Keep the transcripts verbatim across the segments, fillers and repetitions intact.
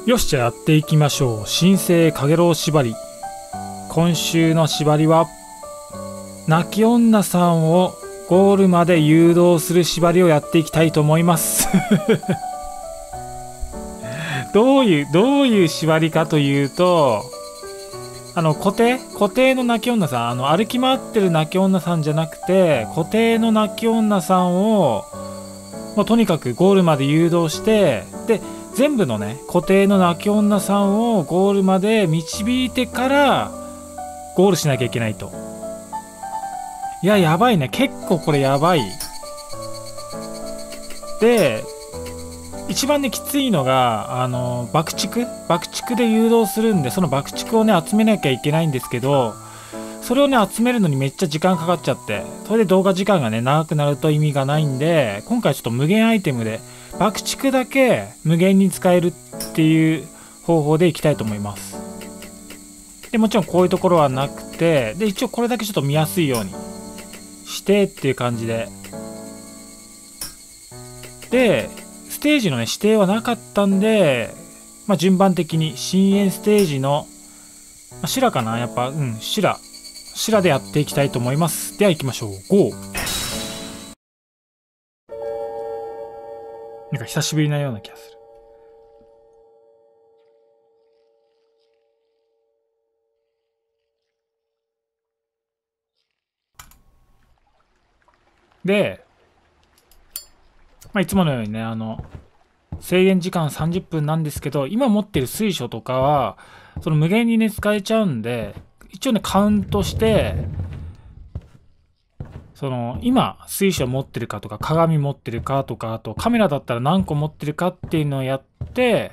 よし、じゃあやっていきましょう。新生かげろう縛り。今週の縛りは泣き女さんをゴールまで誘導する縛りをやっていきたいと思いますどういうどういう縛りかというと、あの固定固定の泣き女さん、あの歩き回ってる泣き女さんじゃなくて、固定の泣き女さんをもうとにかくゴールまで誘導して、で全部のね固定の泣き女さんをゴールまで導いてからゴールしなきゃいけないと。いや、やばいね。結構これやばい。で、一番ね、きついのが、あの、爆竹爆竹で誘導するんで、その爆竹をね、集めなきゃいけないんですけど、それをね、集めるのにめっちゃ時間かかっちゃって、それで動画時間がね、長くなると意味がないんで、今回ちょっと無限アイテムで、爆竹だけ無限に使えるっていう方法でいきたいと思います。でもちろんこういうところはなくて、で一応これだけちょっと見やすいようにしてっていう感じで、でステージのね指定はなかったんで、まあ、順番的に深淵ステージの、まあ、シラかな、やっぱうんシラシラでやっていきたいと思います。では行きましょう。ゴー。なんか久しぶりなような気がする。で、まあ、いつものようにね、あの制限時間さんじゅっぷんなんですけど、今持ってる水晶とかはその無限にね使えちゃうんで、一応ねカウントして、その今水晶持ってるかとか鏡持ってるかとか、あとカメラだったら何個持ってるかっていうのをやって、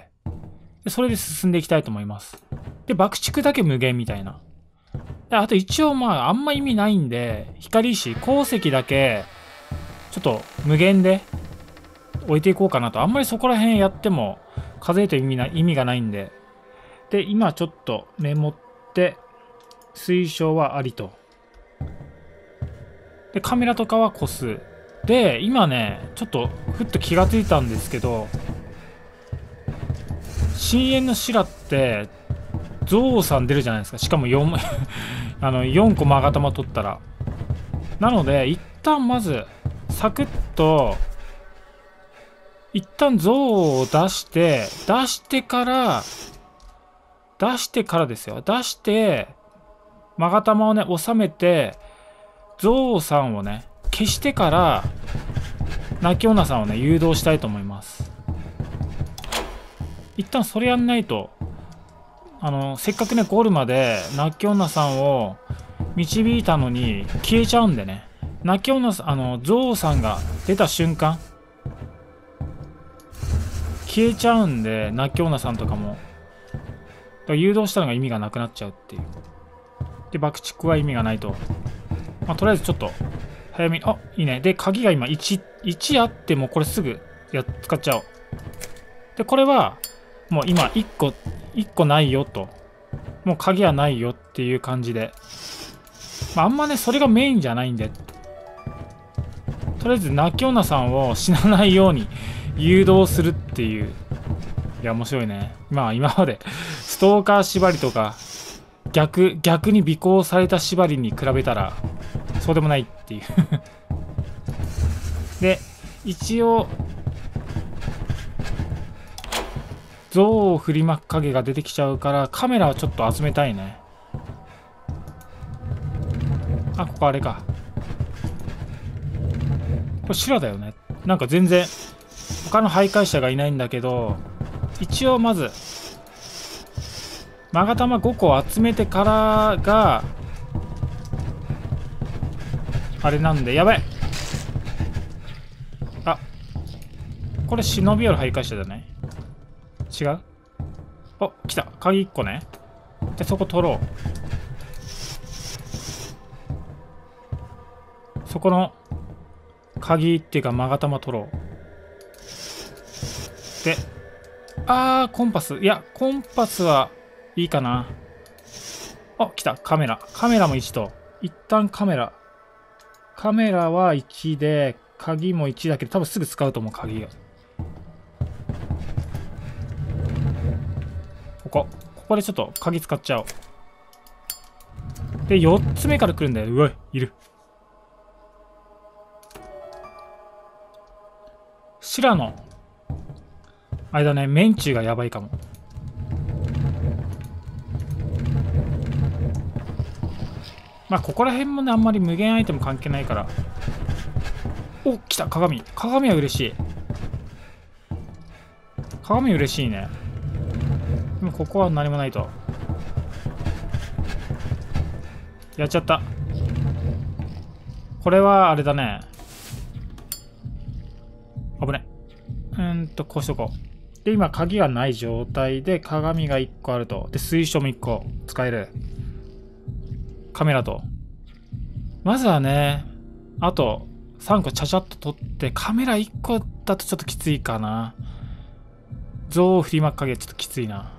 それで進んでいきたいと思います。で爆竹だけ無限みたいな。あと一応まああんま意味ないんで、光石鉱石だけちょっと無限で置いていこうかなと。あんまりそこら辺やっても数えて意味な意味がないんで。で今ちょっとメモって、水晶はありと。でカメラとかは個数で、今ねちょっとふっと気がついたんですけど、深淵のシラってゾウさん出るじゃないですか。しかも よん, あのよんこ勾玉取ったら。なので一旦まずサクッと一旦ゾウを出して出してから出してからですよ。出して勾玉をね収めて、ゾウさんをね消してから泣き女さんをね誘導したいと思います。一旦それやんないと、あのせっかくねゴールまで泣き女さんを導いたのに消えちゃうんでね。泣き女さん、あのゾウさんが出た瞬間消えちゃうんで、泣き女さんとかもだから誘導したのが意味がなくなっちゃうっていう。で爆竹は意味がないと。まあ、とりあえずちょっと早めに、あ、いいね。で鍵が今 いち, いちあってもこれすぐや使っちゃおう。でこれはもう今いっこいっこないよと、もう鍵はないよっていう感じで、まあ、あんまねそれがメインじゃないんで、とりあえず泣き女さんを死なないように誘導するっていう。いや面白いね。まあ今までストーカー縛りとか逆逆に尾行された縛りに比べたらそうでもないっていうで一応象を振りまく影が出てきちゃうから、カメラはちょっと集めたいね。あ、ここあれか。これ白だよね。なんか全然他の徘徊者がいないんだけど、一応まず勾玉ごこ集めてからがあれなんで、やばい。あ、これ忍び寄る徘徊者じゃない？違う？お、来た。鍵いっこね。でそこ取ろう。そこの鍵っていうか勾玉取ろう。で、あーコンパス、いやコンパスはいいかな。あ、来た。カメラカメラもいちと、一旦カメラカメラはいちで、鍵もいちだけど多分すぐ使うと思う。鍵がこここでちょっと鍵使っちゃおう。でよっつめから来るんだよ。うわいる。白のあれだね、メンチューがやばいかも。まあここら辺もねあんまり無限アイテム関係ないから。お、来た鏡。鏡は嬉しい。鏡嬉しいね。でもここは何もないと。やっちゃった。これはあれだね。危ね。うーんとこうしとこう。で今鍵がない状態で鏡がいっこあると。で水晶もいっこ使える。カメラと。まずはね、あとさんこちゃちゃっと取って、カメラいっこだとちょっときついかな。象を振りまく影ちょっときついな。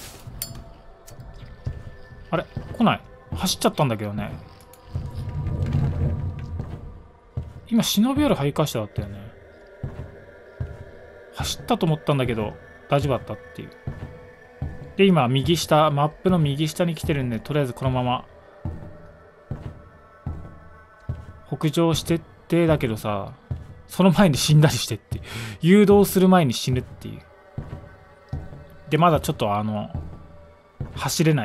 あれ来ない。走っちゃったんだけどね。今忍び寄る徘徊者だったよね。走ったと思ったんだけど大丈夫だったっていう。で今右下、マップの右下に来てるんで、とりあえずこのまま北上してってだけどさ、その前に死んだりしてって誘導する前に死ぬっていう。でまだちょっとあの走れない。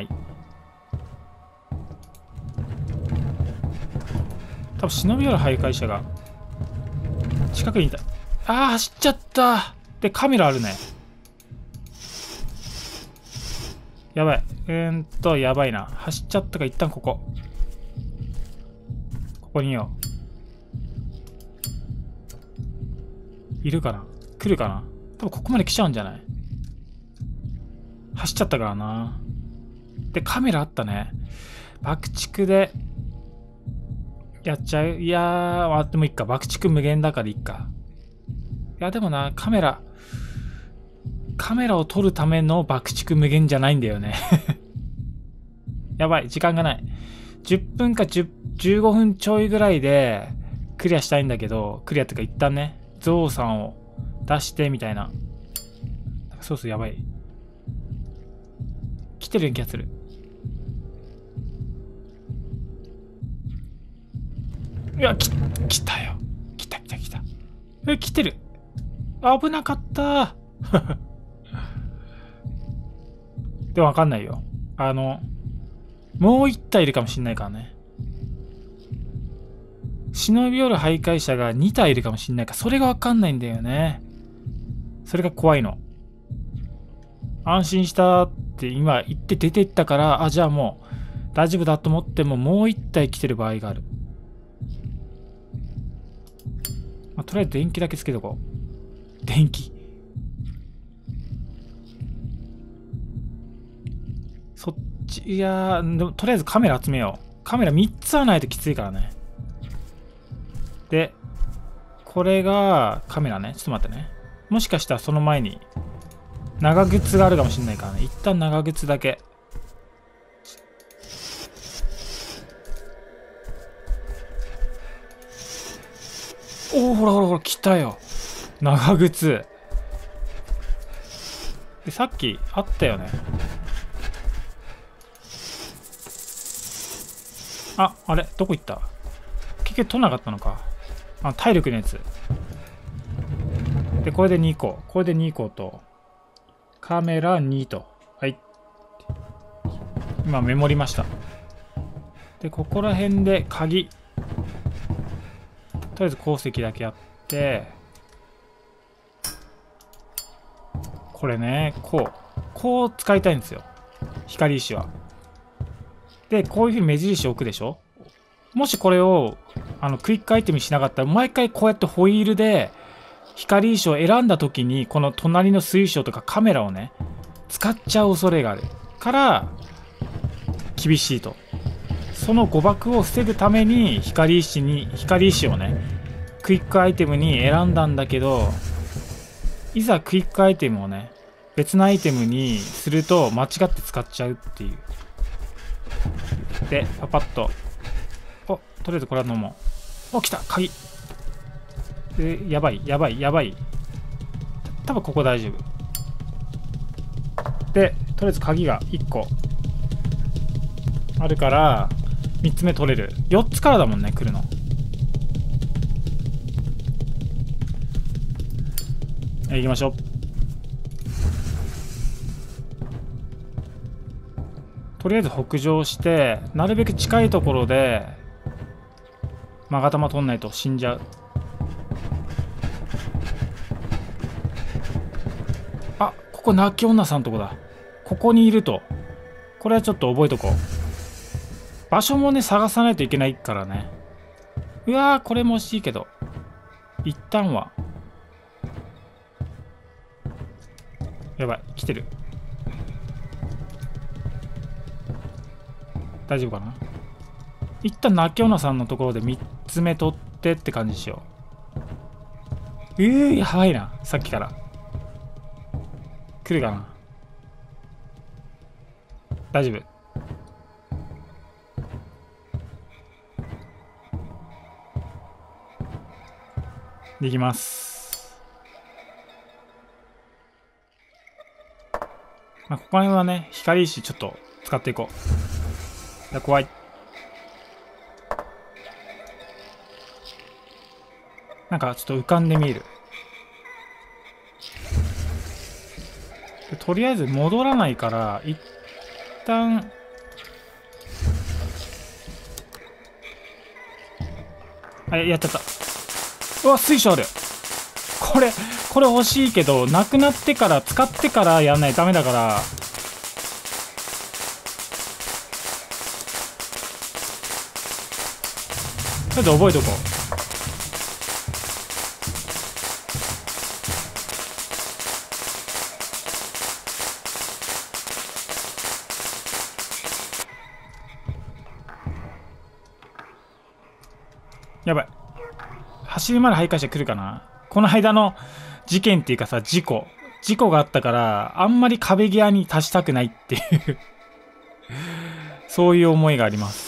多分忍び寄る徘徊者が近くにいた。あー走っちゃった。でカメラあるね。やばい。うーんとやばいな。走っちゃったか。一旦ここここにいよう。いるかな。来るかな。多分ここまで来ちゃうんじゃない。走っちゃったからな。でカメラあったね。爆竹でやっちゃう。いやー、あってもいいか。爆竹無限だからいいか。いやでもな、カメラカメラを撮るための爆竹無限じゃないんだよねやばい、時間がない。じゅっぷんかじゅう、じゅうごふんちょいぐらいでクリアしたいんだけど、クリアってか一旦ね、ゾウさんを出してみたいな。そうそう、やばい。来てる気がする。いや、き、来たよ。来た来た来た。え、来てる。危なかったでもわかんないよ。あの、もう一体いるかもしんないからね。忍び寄る徘徊者がに体いるかもしんないから、それがわかんないんだよね。それが怖いの。安心したって今言って出てったから、あ、じゃあもう大丈夫だと思ってももう一体来てる場合がある。まあ、とりあえず電気だけつけとこう。電気。そっち、いやー、でもとりあえずカメラ集めよう。カメラみっつはないときついからね。で、これがカメラね。ちょっと待ってね。もしかしたらその前に長靴があるかもしれないからね。一旦長靴だけ。おお、ほらほらほら、来たよ。長靴。で、さっきあったよね。あ、あれどこ行った？結局取らなかったのか。あ、体力のやつ。で、これでにこ。これでにこと。カメラにと。はい。今メモりました。で、ここら辺で鍵。とりあえず鉱石だけやって、これね、こう。こう使いたいんですよ。光石は。で、こういうふうに目印を置くでしょ。もしこれをあのクイックアイテムにしなかったら、毎回こうやってホイールで光石を選んだ時に、この隣の水晶とかカメラをね、使っちゃう恐れがあるから、厳しいと。その誤爆を防ぐために光石に光石をねクイックアイテムに選んだんだけど、いざクイックアイテムをね別のアイテムにすると間違って使っちゃうっていう。でパパッと、お、とりあえずこれは飲もう。お、来た鍵。でやばいやばいやばい。多分ここ大丈夫で、 とりあえず鍵がいっこあるからみっつめ取れる。よっつからだもんね来るの。行きましょう。とりあえず北上してなるべく近いところで勾玉取んないと死んじゃう。あ、ここ泣き女さんとこだ。ここにいると。これはちょっと覚えとこう。場所もね探さないといけないからね。うわー、これも惜しいけど一旦は。やばい、来てる。大丈夫かな。一旦泣き女さんのところでみっつめ取ってって感じしよう。えー、やばいな。さっきから来るかな。大丈夫。できます。まあ、ここら辺はね光石ちょっと使っていこう。いや怖い。なんかちょっと浮かんで見える。でとりあえず戻らないから一旦あやっちゃった。うわ水晶ある。これこれ欲しいけどなくなってから使ってからやんないとダメだから。とりあえず覚えとこう。やばい。走りまで徘徊してくるかな。この間の事件っていうかさ、事故。事故があったから、あんまり壁際に立ちたくないっていうそういう思いがあります。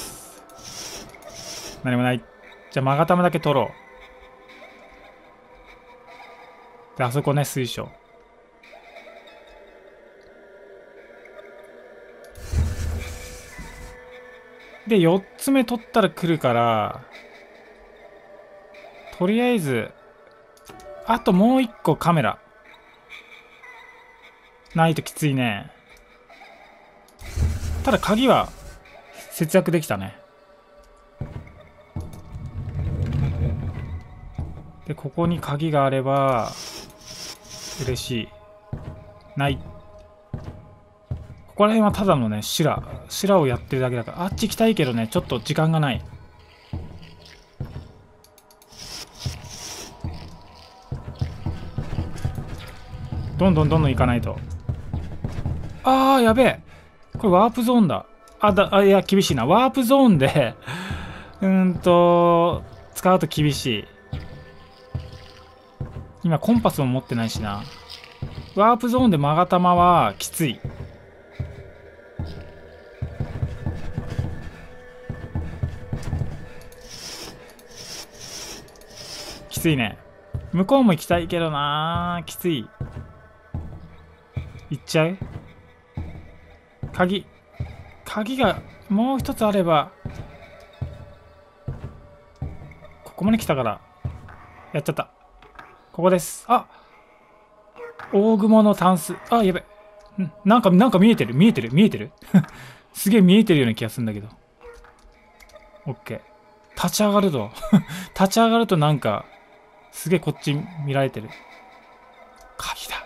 何もない。じゃあ、勾玉だけ取ろう。で、あそこね、水晶。で、よっつめ取ったら来るから、とりあえず、あともう一個カメラ。ないときついね。ただ鍵は節約できたね。で、ここに鍵があれば、嬉しい。ない。ここら辺はただのね、シラ。シラをやってるだけだから。あっち行きたいけどね、ちょっと時間がない。どんどんどんどん行かないと。あー、やべえ。これワープゾーンだ。あ、だ、あ、いや、厳しいな。ワープゾーンでうーんと、使うと厳しい。今、コンパスも持ってないしな。ワープゾーンで勾玉はきつい。きついね。向こうも行きたいけどな。きつい。行っちゃう？鍵。鍵がもう一つあれば。ここまで来たから。やっちゃった。ここです。あ、大雲のタンス。あ、やべ。んなんか、なんか見えてる見えてる見えてるすげえ見えてるような気がするんだけど。オッケー。立ち上がると。立ち上がるとなんか、すげえこっち見られてる。鍵だ。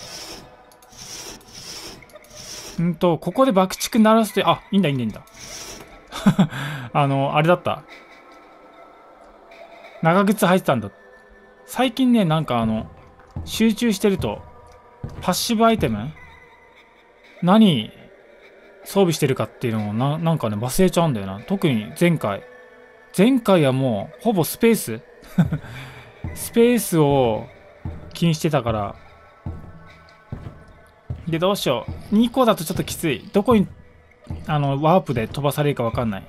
うんと、ここで爆竹鳴らして、あ、いいんだいいんだいいんだ。あの、あれだった。長靴履いてたんだ。最近ね、なんかあの、集中してると、パッシブアイテム何装備してるかっていうのをな、なんかね、忘れちゃうんだよな。特に前回。前回はもう、ほぼスペーススペースを気にしてたから。で、どうしよう。にこだとちょっときつい。どこに、あの、ワープで飛ばされるかわかんない。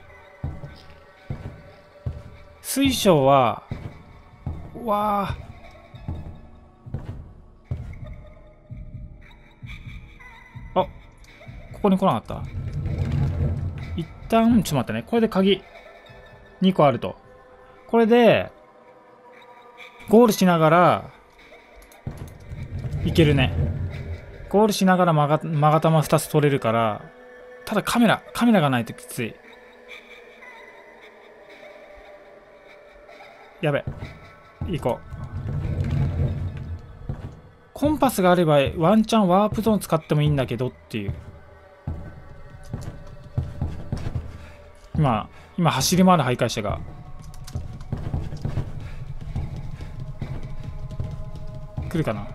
水晶は、うわあ。あ、 ここに来なかった。一旦、ちょっと待ってね。これで鍵にこあると。これで、ゴールしながら、いけるね。ゴールしながら曲が、曲が玉ふたつ取れるから、ただカメラ、カメラがないときつい。やべ。行こう。コンパスがあればワンチャンワープゾーン使ってもいいんだけどっていう。今、今走り回る徘徊者が来るかな。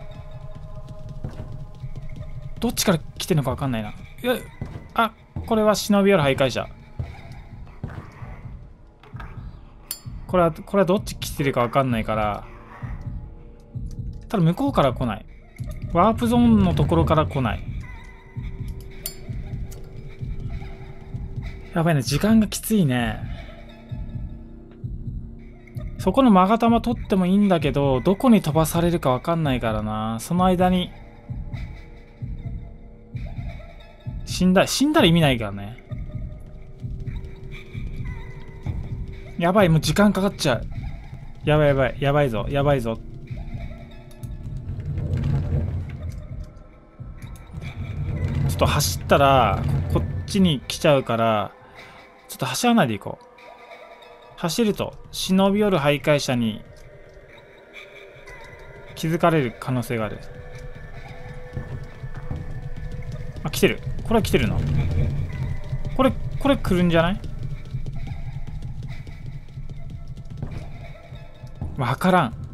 どっちから来てるのか分かんないな。いや、あ、これは忍び寄る徘徊者。これは、これはどっち来てるか分かんないから、ただ向こうから来ない。ワープゾーンのところから来ない。やばいね、時間がきついね。そこの勾玉取ってもいいんだけど、どこに飛ばされるか分かんないからな。その間に死んだ、死んだら意味ないからね。やばい、もう時間かかっちゃう。やばいやばい、やばいぞ、やばいぞ。ちょっと走ったら、こっちに来ちゃうから、ちょっと走らないでいこう。走ると、忍び寄る徘徊者に気づかれる可能性がある。あ、来てる。これは来てるな。これ、これ来るんじゃない？わからん。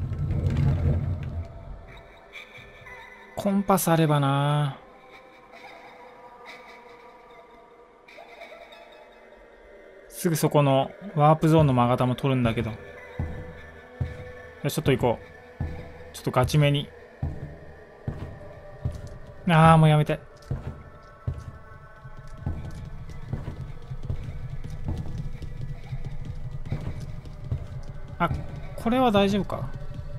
コンパスあればな。すぐそこのワープゾーンの勾玉取るんだけど。よし、ちょっと行こう。ちょっとガチめに。ああ、もうやめて。あ、これは大丈夫か。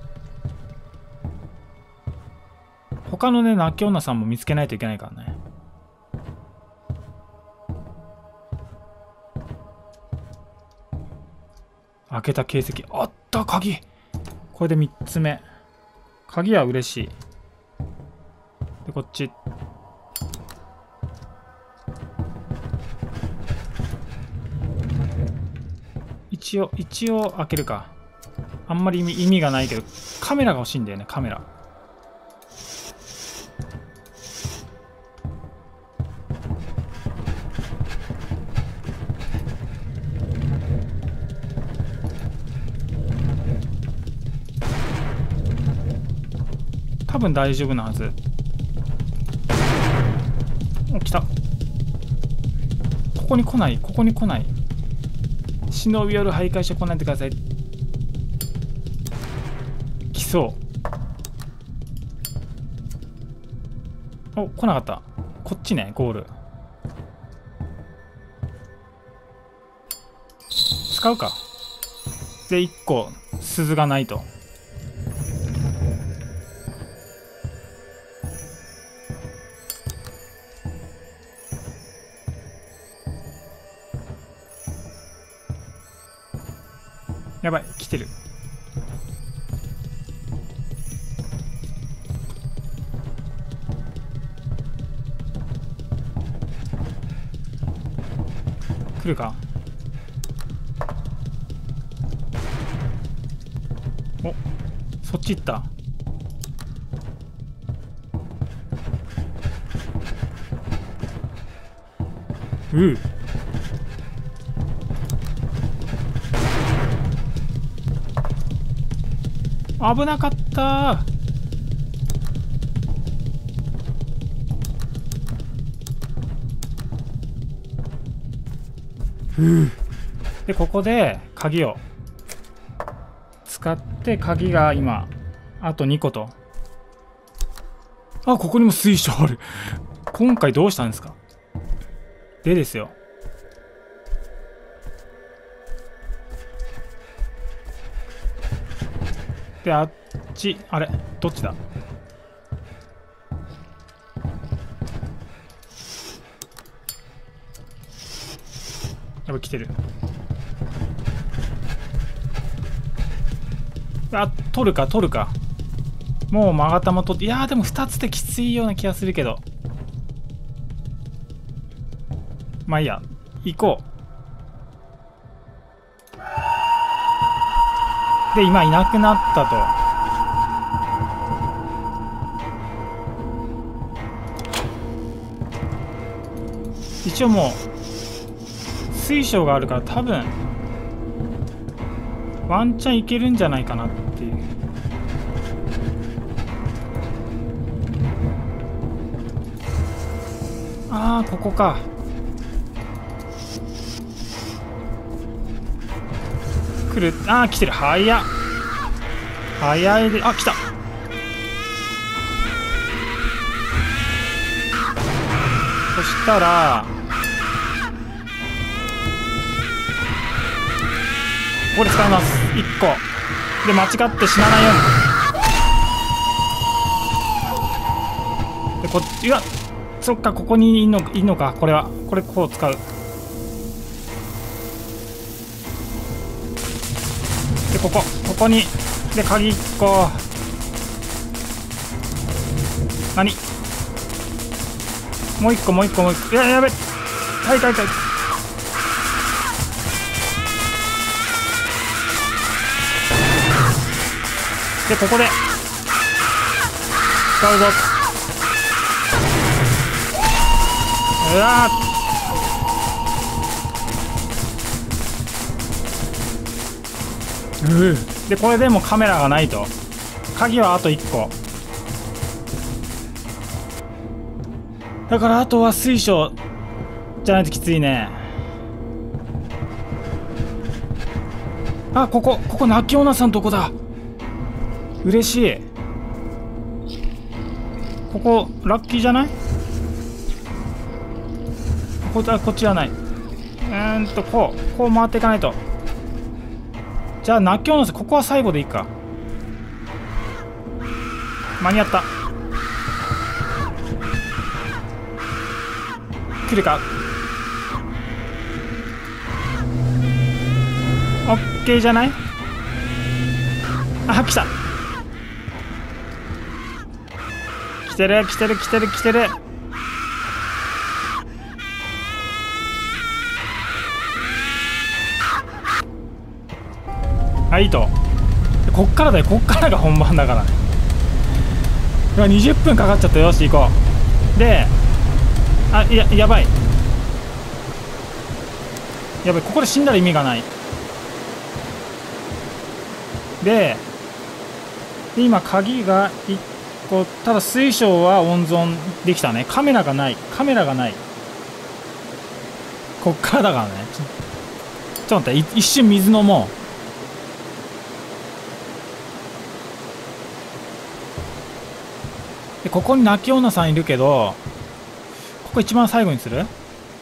他のね、泣き女さんも見つけないといけないからね。開けた形跡。あった、鍵。これでみっつめ。鍵は嬉しい。で、こっち。一応、一応開けるか。あんまり意味、意味がないけど、カメラが欲しいんだよね、カメラ。多分大丈夫なはず。お、来た。ここに来ない、ここに来ない。忍び寄る徘徊者来ないでください。来そう。お、来なかった。こっちね、ゴール。使うか。で、いっこ鈴がないと。やばい、来てる。来るか。お、そっち行った。うう。危なかったー。ふう。で、ここで鍵を使って、鍵が今あとにこと。あ、ここにも水晶ある。今回どうしたんですか。でですよ。で、あっち、あれ、どっちだ。 やばい、来てる。あ、取るか取るか。もう勾玉取って、いやーでもふたつできついような気がするけど、まあいいや、行こう。で今いなくなったと。一応もう水晶があるから多分ワンチャンいけるんじゃないかなっていう。ああここか。来る。ああ来てる。早っ早いで。あ来た。そしたらここで使います。いっこで間違って死なないように。でこっちがそっか、ここにいんのいんのか。これはこれこう使う。でここここにで鍵いっこ。何もういっこもういっこもういっこ。いややべ。はいはいはい。でここで使うぞ。うわーうーでこれでもカメラがないと。鍵はあといっこだから、あとは水晶じゃないときついね。あ、ここここ泣き女さんとこだ。嬉しい。ここラッキーじゃない？ここ、あ、こっちじゃない。うーんとこうこう回っていかないと。じゃあ泣き女さんここは最後でいいか。間に合った。来るか。オッケーじゃない？あ、来た。来てる来てる来てる来てる。あ、いいと。こっからだよ、こっからが本番だからね。うわにじゅっぷんかかっちゃった。よし行こう。で、あ、いややばいやばい、ここで死んだら意味がない。で今鍵がいっこ。ただ水晶は温存できたね。カメラがないカメラがない。こっからだからね。ちょっと待って、一瞬水飲もう。でここに泣き女さんいるけど、ここ一番最後にする。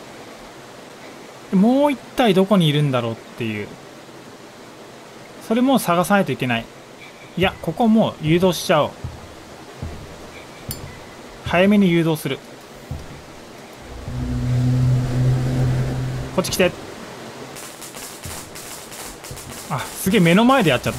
もう一体どこにいるんだろうっていう、それも探さないといけない。いやここもう誘導しちゃおう。早めに誘導する。こっち来て。あ、すげえ目の前でやっちゃった。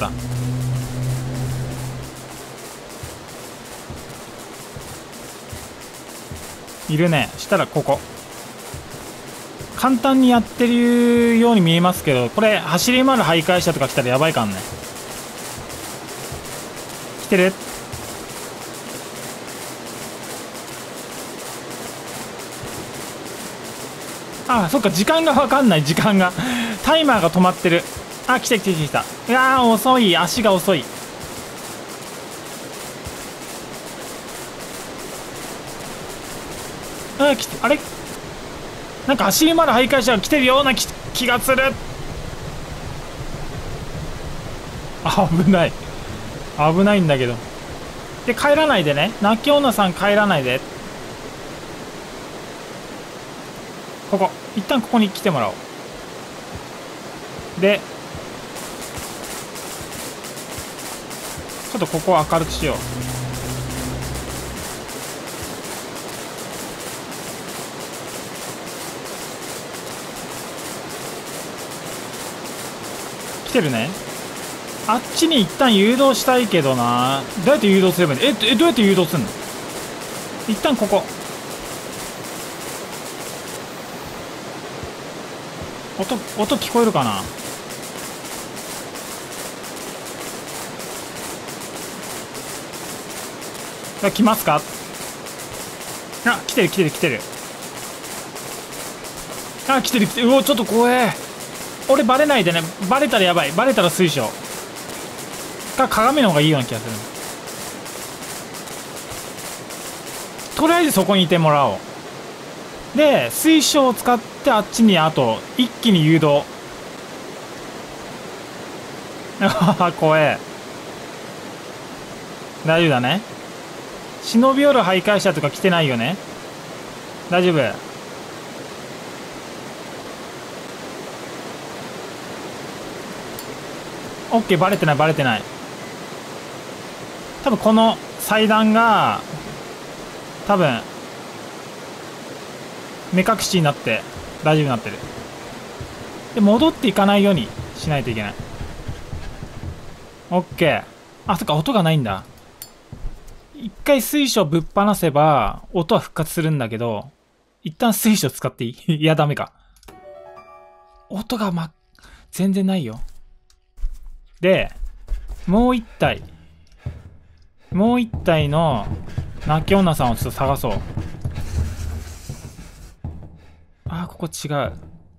いるね。したらここ簡単にやってるように見えますけど、これ走り回る徘徊者とか来たらやばいかんね。来てる。あ、そっか、時間が分かんない。時間がタイマーが止まってる。あ、来た来た来た来た。いやー遅い。足が遅い。あ、来て、あれなんか走り回る徘徊者が来てるような気気がする。危ない危ないんだけど。で帰らないでね。泣き女さん帰らないで。ここ一旦ここに来てもらおう。でちょっとここを明るくしよう。 来てるね。あっちに一旦誘導したいけどな。どうやって誘導すればいいの？ええどうやって誘導すんの？一旦ここ音音聞こえるかな？あ、来ますか？あ、来てる来てる来てる。あ、来てる来てる。うお、ちょっと怖え。俺バレないでね。バレたらやばい。バレたら水晶か鏡の方がいいような気がする。とりあえずそこにいてもらおう。で水晶を使ってあっちにあと一気に誘導。怖え。大丈夫だね。忍び寄る徘徊者とか来てないよね。大丈夫。オッケー、バレてないバレてない。多分この祭壇が多分目隠しになって大丈夫になってる。で戻っていかないようにしないといけない。オッケー。あ、そっか、音がないんだ。一回水晶ぶっ放せば音は復活するんだけど、一旦水晶使っていい？いやダメか。音がま全然ないよ。でもう一体もう一体の泣き女さんをちょっと探そう。あー、ここ違う。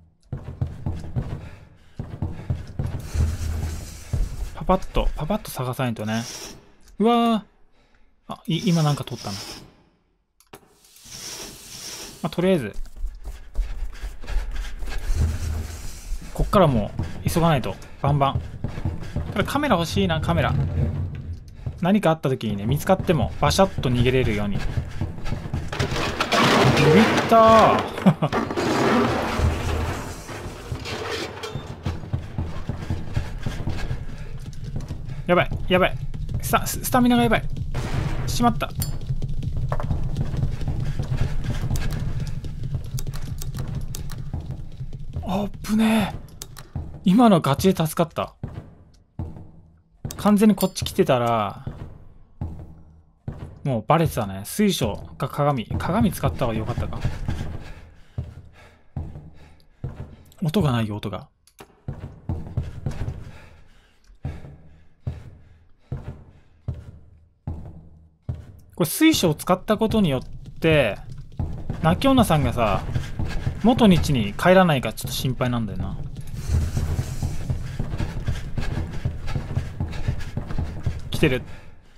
パパッとパパッと探さないとね。うわー、あ、い今なんか取ったな。まあ、とりあえずこっからもう急がないと。バンバン。これカメラ欲しいな。カメラ何かあった時にね、見つかってもバシャッと逃げれるように。ビビったーやばいやばい。スタスタミナがやばい。しまった。あっぶねえ。今のガチで助かった。完全にこっち来てたらもうバレてたね。水晶か鏡。鏡使った方が良かったか。音がないよ、音が。これ水晶を使ったことによって泣き女さんがさ元の位置に帰らないかちょっと心配なんだよな。来てる。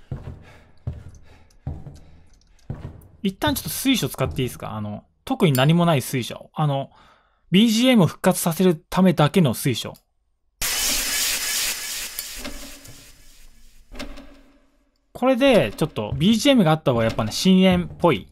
一旦ちょっと水晶使っていいですか？あの特に何もない水晶。あの ビージーエム を復活させるためだけの水晶。これでちょっと ビージーエム があった方がやっぱね深淵っぽい。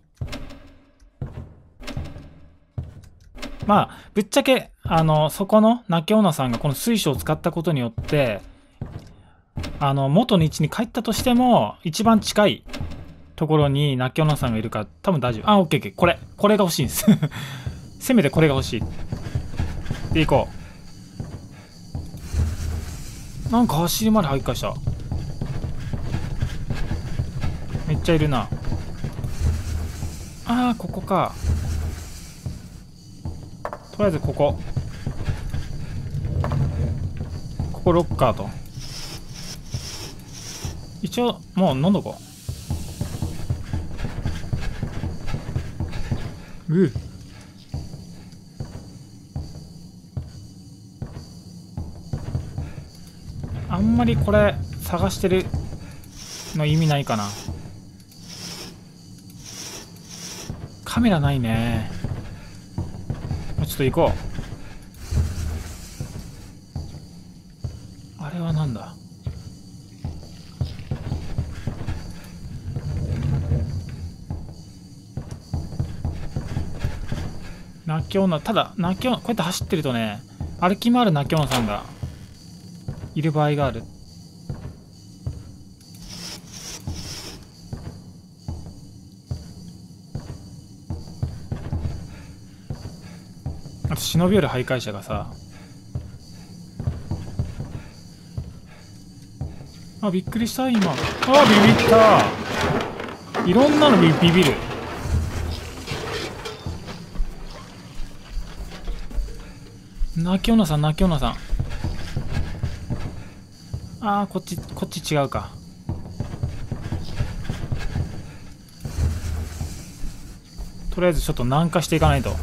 まあぶっちゃけあのそこの泣き女さんがこの水晶を使ったことによってあの元の位置に帰ったとしても一番近いところに泣き女さんがいるから多分大丈夫。あ、オッケーオッケー。これこれが欲しいんですせめてこれが欲しい。で行こう。なんか走りまで徘徊した。めっちゃいるな。あー、ここか。とりあえずここここロッカーと一応もう飲んどこう。うあんまりこれ探してるの意味ないかな。カメラないね。ちょっと行こう。あれはなんだ。泣き女。ただ泣き女こうやって走ってるとね歩き回る泣き女さんがいる場合がある。あと忍び寄る徘徊者がさあ、びっくりした今。あ、ビビった。いろんなのビビビる。泣き女さん、泣き女さん。あー、こっちこっち違うか。とりあえずちょっと南下していかないと。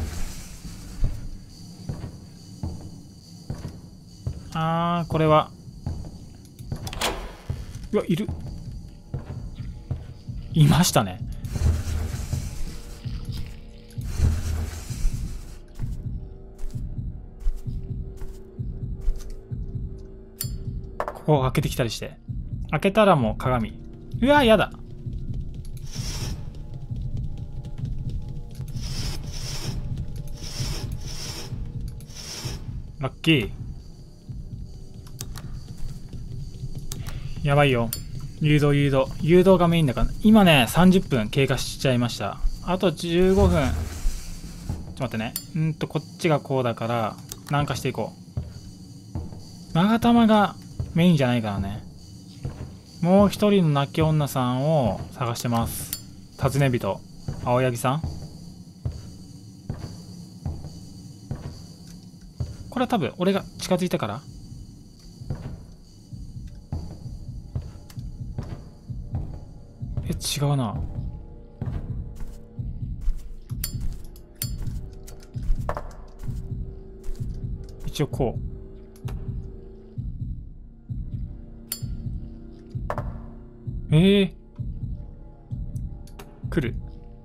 あー、これは、うわ、いる、いましたね。ここを開けてきたりして、開けたらもう鏡。うわ、やだ。ラッキー。やばいよ。誘導誘導誘導がメインだから。今ねさんじゅっぷん経過しちゃいました。あとじゅうごふん。ちょっと待ってね。うんとこっちがこうだから南下していこう。勾玉がメインじゃないからね。もう一人の泣き女さんを探してます。尋ね人青柳さん。これは多分俺が近づいたから。え、違うな。一応こう。ええー、来る。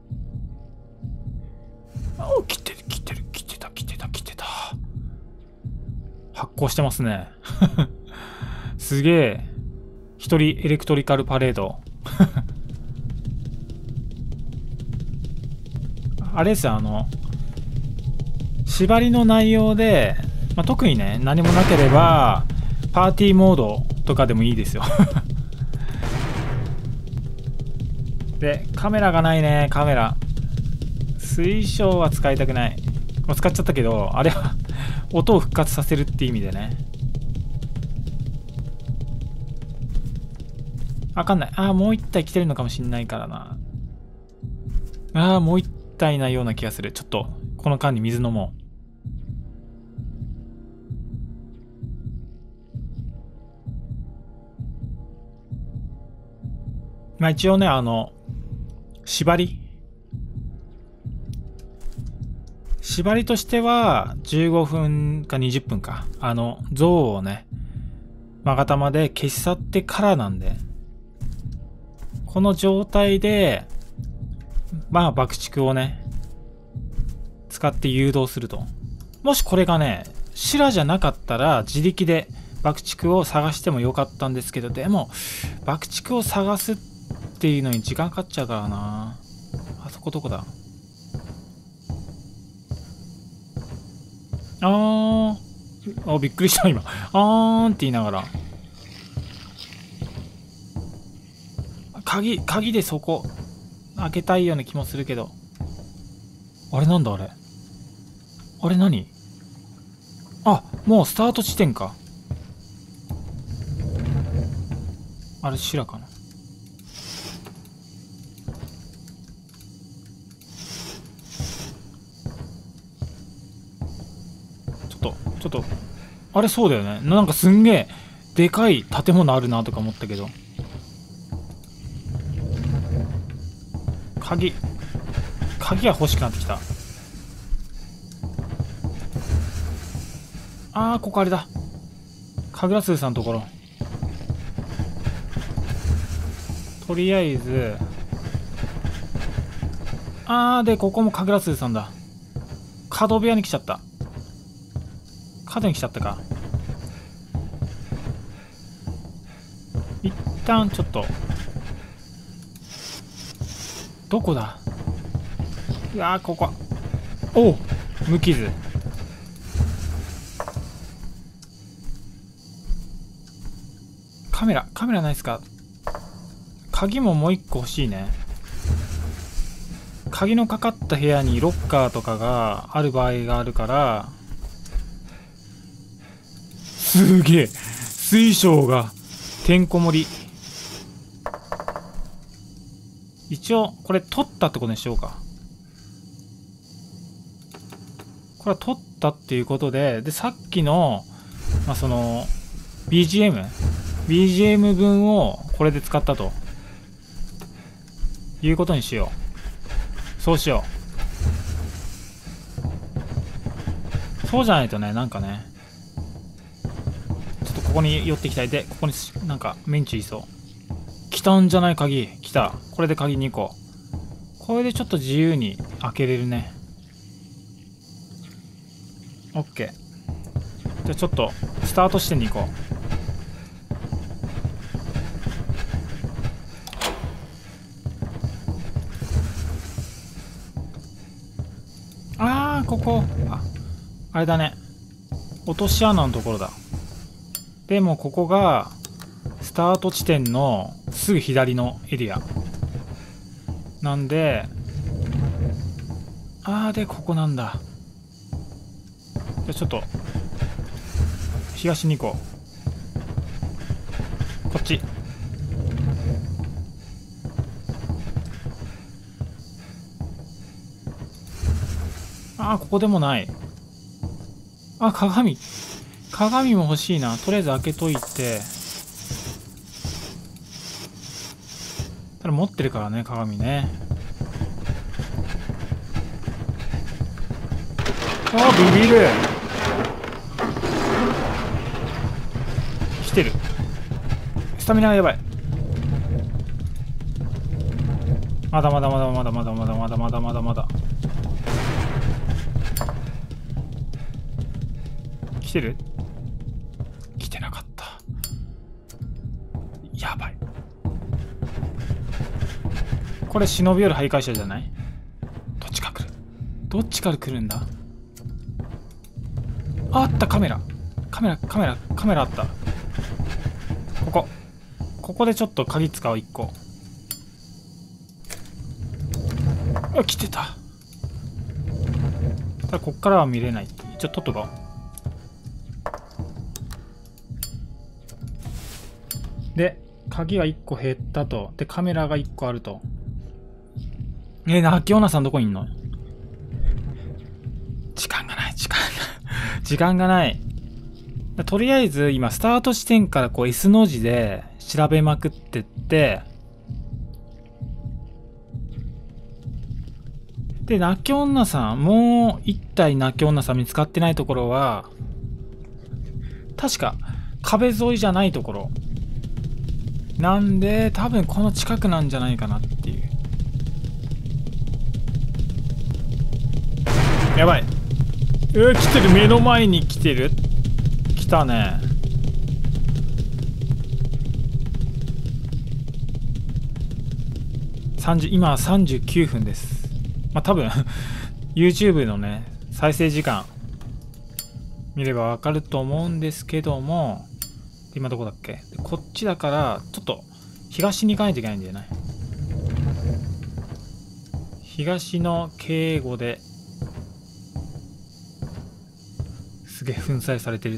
あ、来てる来てる来てた来てた来てた。発光してますね。すげえ。一人エレクトリカルパレード。あれですよ、あの縛りの内容で、まあ、特にね何もなければパーティーモードとかでもいいですよ。でカメラがないね。カメラ水晶は使いたくない。もう使っちゃったけど、あれは音を復活させるって意味でね。わかんない。ああ、もう一体来てるのかもしんないからな。ああ、もう一体なような気がする。ちょっとこの間に水飲もう。まあ一応ね、あの縛り縛りとしてはじゅうごふんかにじゅっぷんか、あの像をね勾玉で消し去ってからなんで、この状態でまあ爆竹をね使って誘導すると。もしこれがね修羅じゃなかったら自力で爆竹を探してもよかったんですけど、でも爆竹を探すっていうのに時間かかっちゃうからな。あそこどこだ。あーあ、びっくりした今。あーんって言いながら鍵鍵でそこ開けたいような気もするけど。あれなんだあれ。あれ何。あ、もうスタート地点か。あれ修羅かな。ちょっとちょっとあれそうだよね。なんかすんげえでかい建物あるなとか思ったけど。鍵鍵が欲しくなってきた。あー、ここあれだ。神楽鈴さんのところ。とりあえずあーでここも神楽鈴さんだ。角部屋に来ちゃった。角に来ちゃったか。一旦ちょっとどこだ。うわー、ここ。おう、無傷。カメラカメラないっすか。鍵ももう一個欲しいね。鍵のかかった部屋にロッカーとかがある場合があるから。すげえ水晶がてんこ盛り。 一応これ取ったってことにしようか。これは取ったっていうことで、でさっきのまあその ビージーエム ビージーエム 分をこれで使ったということにしよう。そうしよう。そうじゃないとね、なんかね、ちょっとここに寄っていきたい。でここになんかメンチいそう。来たんじゃない？鍵来た。これで鍵にこ。これでちょっと自由に開けれるね。オッケー。じゃあちょっとスタート地点に行こう。あー、ここ、あ、あれだね。落とし穴のところだ。でもここがスタート地点のすぐ左のエリアなんで、あー、でここなんだ。じゃあちょっと東に行こう。こっち。あー、ここでもない。あ、鏡。鏡も欲しいな。とりあえず開けといて。ただ持ってるからね、鏡ね。あー、ビビる。来てる。スタミナがやばい。まだまだまだまだまだまだまだまだまだまだ。来てる？来てなかった。やばい。これ忍び寄る徘徊者じゃない？どっちから来る？どっちから来るんだ？あった、カメラ。カメラ、カメラ、カメラあった。ここ。ここでちょっと鍵使う、いっこ。あ、来てた。ただこっからは見れない。一応取っとこう。で、鍵がいっこ減ったと。で、カメラがいっこあると。えー、なきおなさんどこにいんの？時間がない、時間が。時間がない。とりあえず、今、スタート地点からこう S の字で調べまくってって、で、なきおなさん、もう一体なきおなさん見つかってないところは、確か壁沿いじゃないところ。なんで、多分この近くなんじゃないかなっていう。やばい。うー、来てる。目の前に来てる。来たね。さんじゅう、今さんじゅうきゅうふんです。まあ多分YouTube のね、再生時間見ればわかると思うんですけども、今どこだっけ？こっちだからちょっと東に行かないといけないんだよね。東の敬語ですげえ粉砕されてる。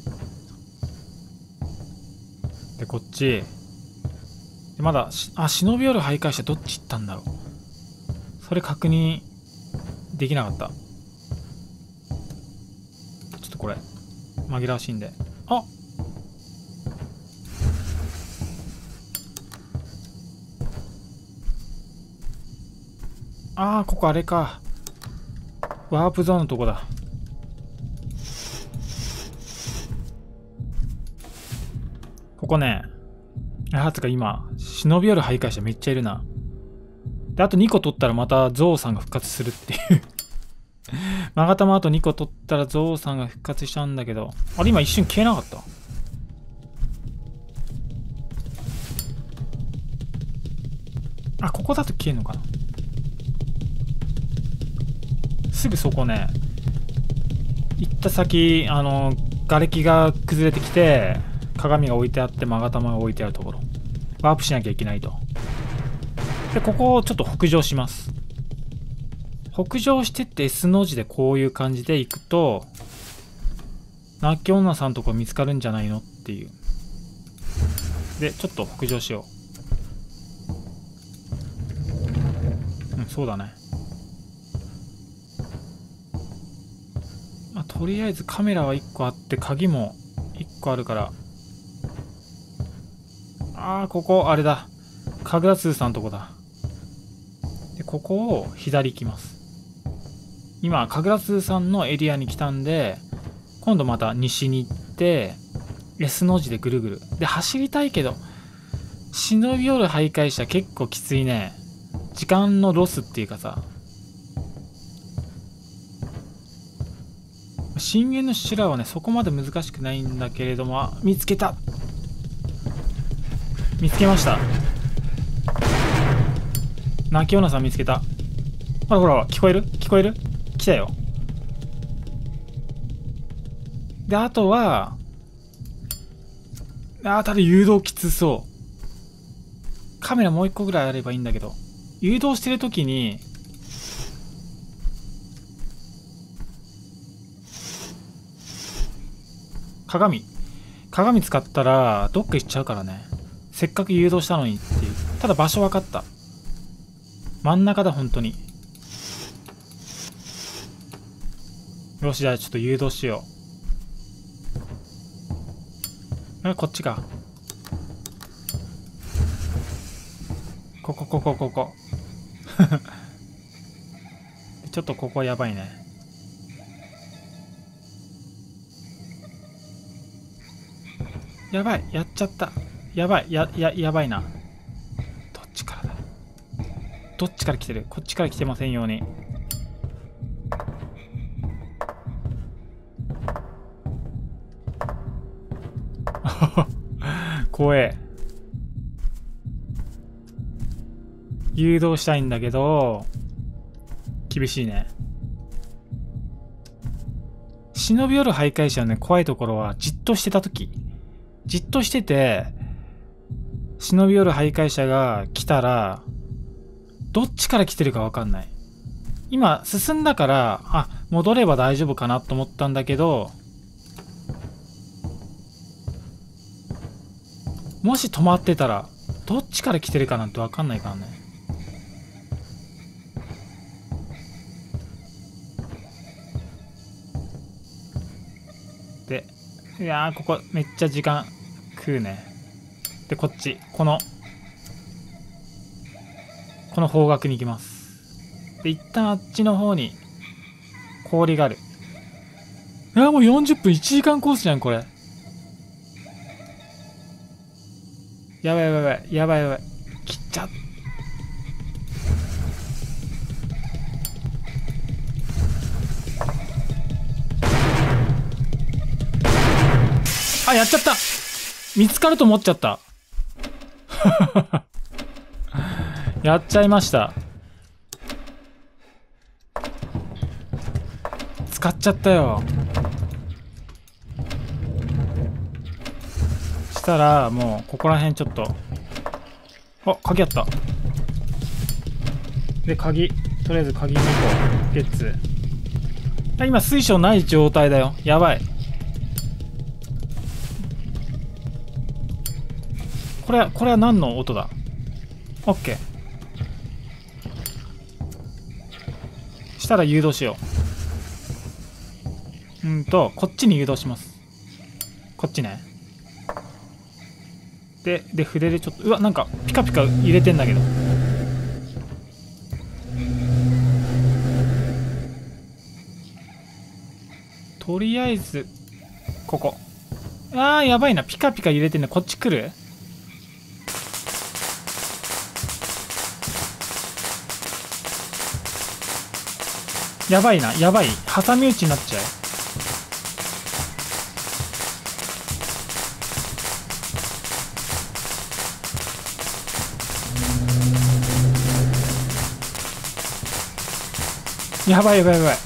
でこっちでまだしあ忍び寄る徘徊者どっち行ったんだろう。それ確認できなかった。ちょっとこれ紛らわしいんで、あ、あー、ここあれか。ワープゾーンのとこだ。ここね。あ、つか今、忍び寄る徘徊者めっちゃいるな。で、あとにこ取ったらまたゾウさんが復活するっていう。マガタもあとにこ取ったらゾウさんが復活しちゃうんだけど。あれ今一瞬消えなかった？あ、ここだと消えんのかな？すぐそこね、行った先、あの、瓦礫が崩れてきて、鏡が置いてあって、勾玉が置いてあるところ。ワープしなきゃいけないと。で、ここをちょっと北上します。北上してって S の字でこういう感じで行くと、なき女さんとこ見つかるんじゃないのっていう。で、ちょっと北上しよそうだね。まあ、とりあえずカメラはいっこあって鍵もいっこあるから。ああ、ここあれだ、神楽通さんとこだ。でここを左行きます。今神楽通さんのエリアに来たんで、今度また西に行って S の字でぐるぐるで走りたいけど、忍び寄る徘徊者結構きついね。時間のロスっていうかさ、深淵の修羅はねそこまで難しくないんだけれども、あ、見つけた、見つけました。泣き女さん見つけた。ほらほら、聞こえる聞こえる、来たよ。であとは、あーただ誘導きつそう。カメラもう一個ぐらいあればいいんだけど、誘導してる時に鏡鏡使ったらどっか行っちゃうからね。せっかく誘導したのにっていう。ただ場所分かった。真ん中だ本当に。よし、じゃあちょっと誘導しよう。あ、こっちか。ここここここちょっとここやばいね。やばい、やっちゃった。やばい、やややばいな。どっちからだ、どっちから来てる、こっちから来てませんように。怖え。誘導したいんだけど厳しいね。忍び寄る徘徊者のね怖いところは、じっとしてた時、じっとしてて忍び寄る徘徊者が来たらどっちから来てるか分かんない。今進んだから、あ、戻れば大丈夫かなと思ったんだけど、もし止まってたらどっちから来てるかなんて分かんないからね。で、いやーここめっちゃ時間食うね。でこっち、このこの方角に行きます。で一旦あっちの方に氷がある。いやもうよんじゅっぷんいちじかんコースじゃんこれ。やばいやばいやばいやばいやばい、切っちゃっ、あ、やっちゃった。見つかると思っちゃったやっちゃいました。使っちゃったよ。したらもうここら辺ちょっと、あ、鍵あった。で鍵、とりあえず鍵にこゲッツ。今水晶ない状態だよ。やばい。これはこれは何の音だ。オッケー。したら誘導しよう。うんとこっちに誘導します。こっちね。でで筆でちょっと、うわ、なんかピカピカ入れてんだけど。とりあえずここ、あーやばいな、ピカピカ入れてんだ。こっち来る。やばいな、やばい、挟み撃ちになっちゃう。やばいやばいやばい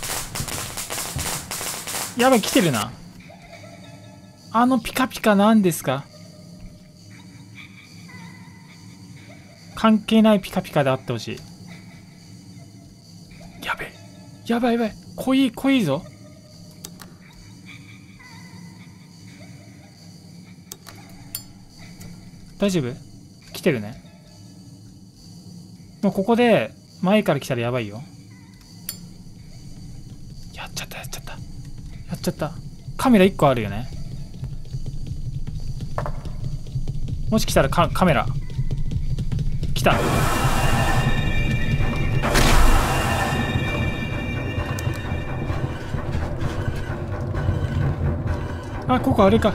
やばい、来てるな。あのピカピカなんですか。関係ないピカピカであってほしい。やべえ、やばいやばい、濃い濃いぞ。大丈夫？来てるね。もうここで前から来たらやばいよ。やっちゃったやっちゃったやっちゃった。カメラいっこあるよね。もし来たらカカメラ来た。あ、ここあれか。ちょ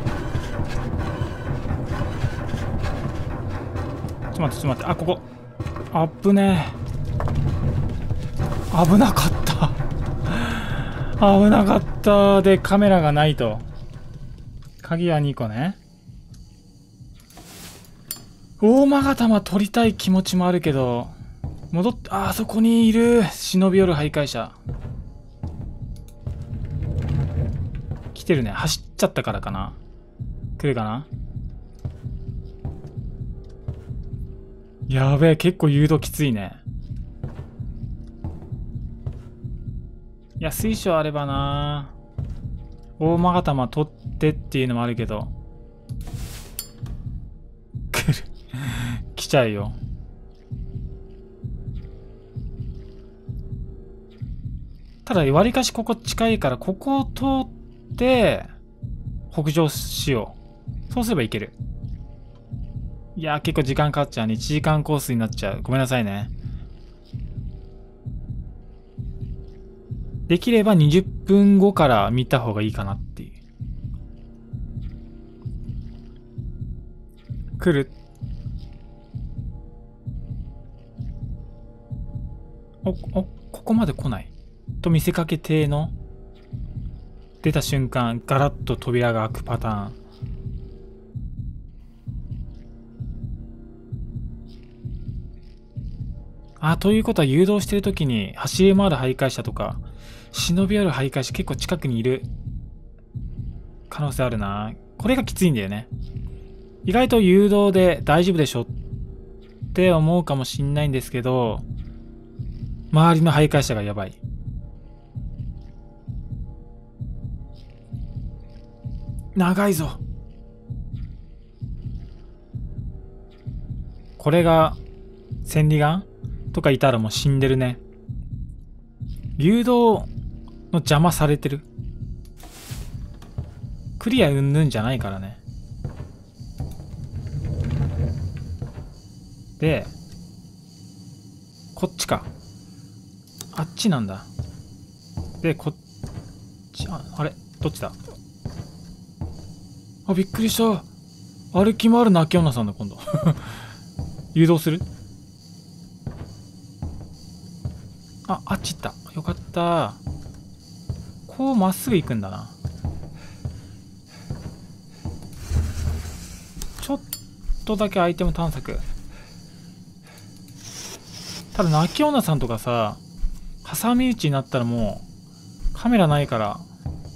っと待ってちょっと待って。あ、ここあっぶねえ。危なかった危なかった。でカメラがないと。鍵はにこね。大勾玉取りたい気持ちもあるけど、戻って、あ、あそこにいる忍び寄る徘徊者来てるね。走っちゃったからかな。来るかな。やべえ、結構誘導きついね。いや、水晶あればな。大勾玉取ってっていうのもあるけど、来る来ちゃうよ。ただわりかしここ近いから、ここを通って北上しよう。そうすればいける。いやー、結構時間かかっちゃうね。いちじかんコースになっちゃう。ごめんなさいね。できればにじゅっぷんごから見た方がいいかなっていう。来る。お、お、ここまで来ないと見せかけての、出た瞬間ガラッと扉が開くパターン。あ、ということは誘導してる時に走り回る徘徊者とか忍び寄る徘徊者結構近くにいる可能性あるな。これがきついんだよね。意外と誘導で大丈夫でしょって思うかもしんないんですけど、周りの徘徊者がやばい。長いぞ。これが千里眼とかいたらもう死んでるね。誘導の邪魔されてる。クリアうんぬんじゃないからね。でこっちか。あっちなんだ。でこっち、あ、あれどっちだ。あ、びっくりした。歩き回る泣き女さんだ今度誘導する。あ、あっち行った。よかった。こうまっすぐ行くんだな。ちょっとだけアイテム探索。ただ泣き女さんとかさ、挟み撃ちになったらもうカメラないから。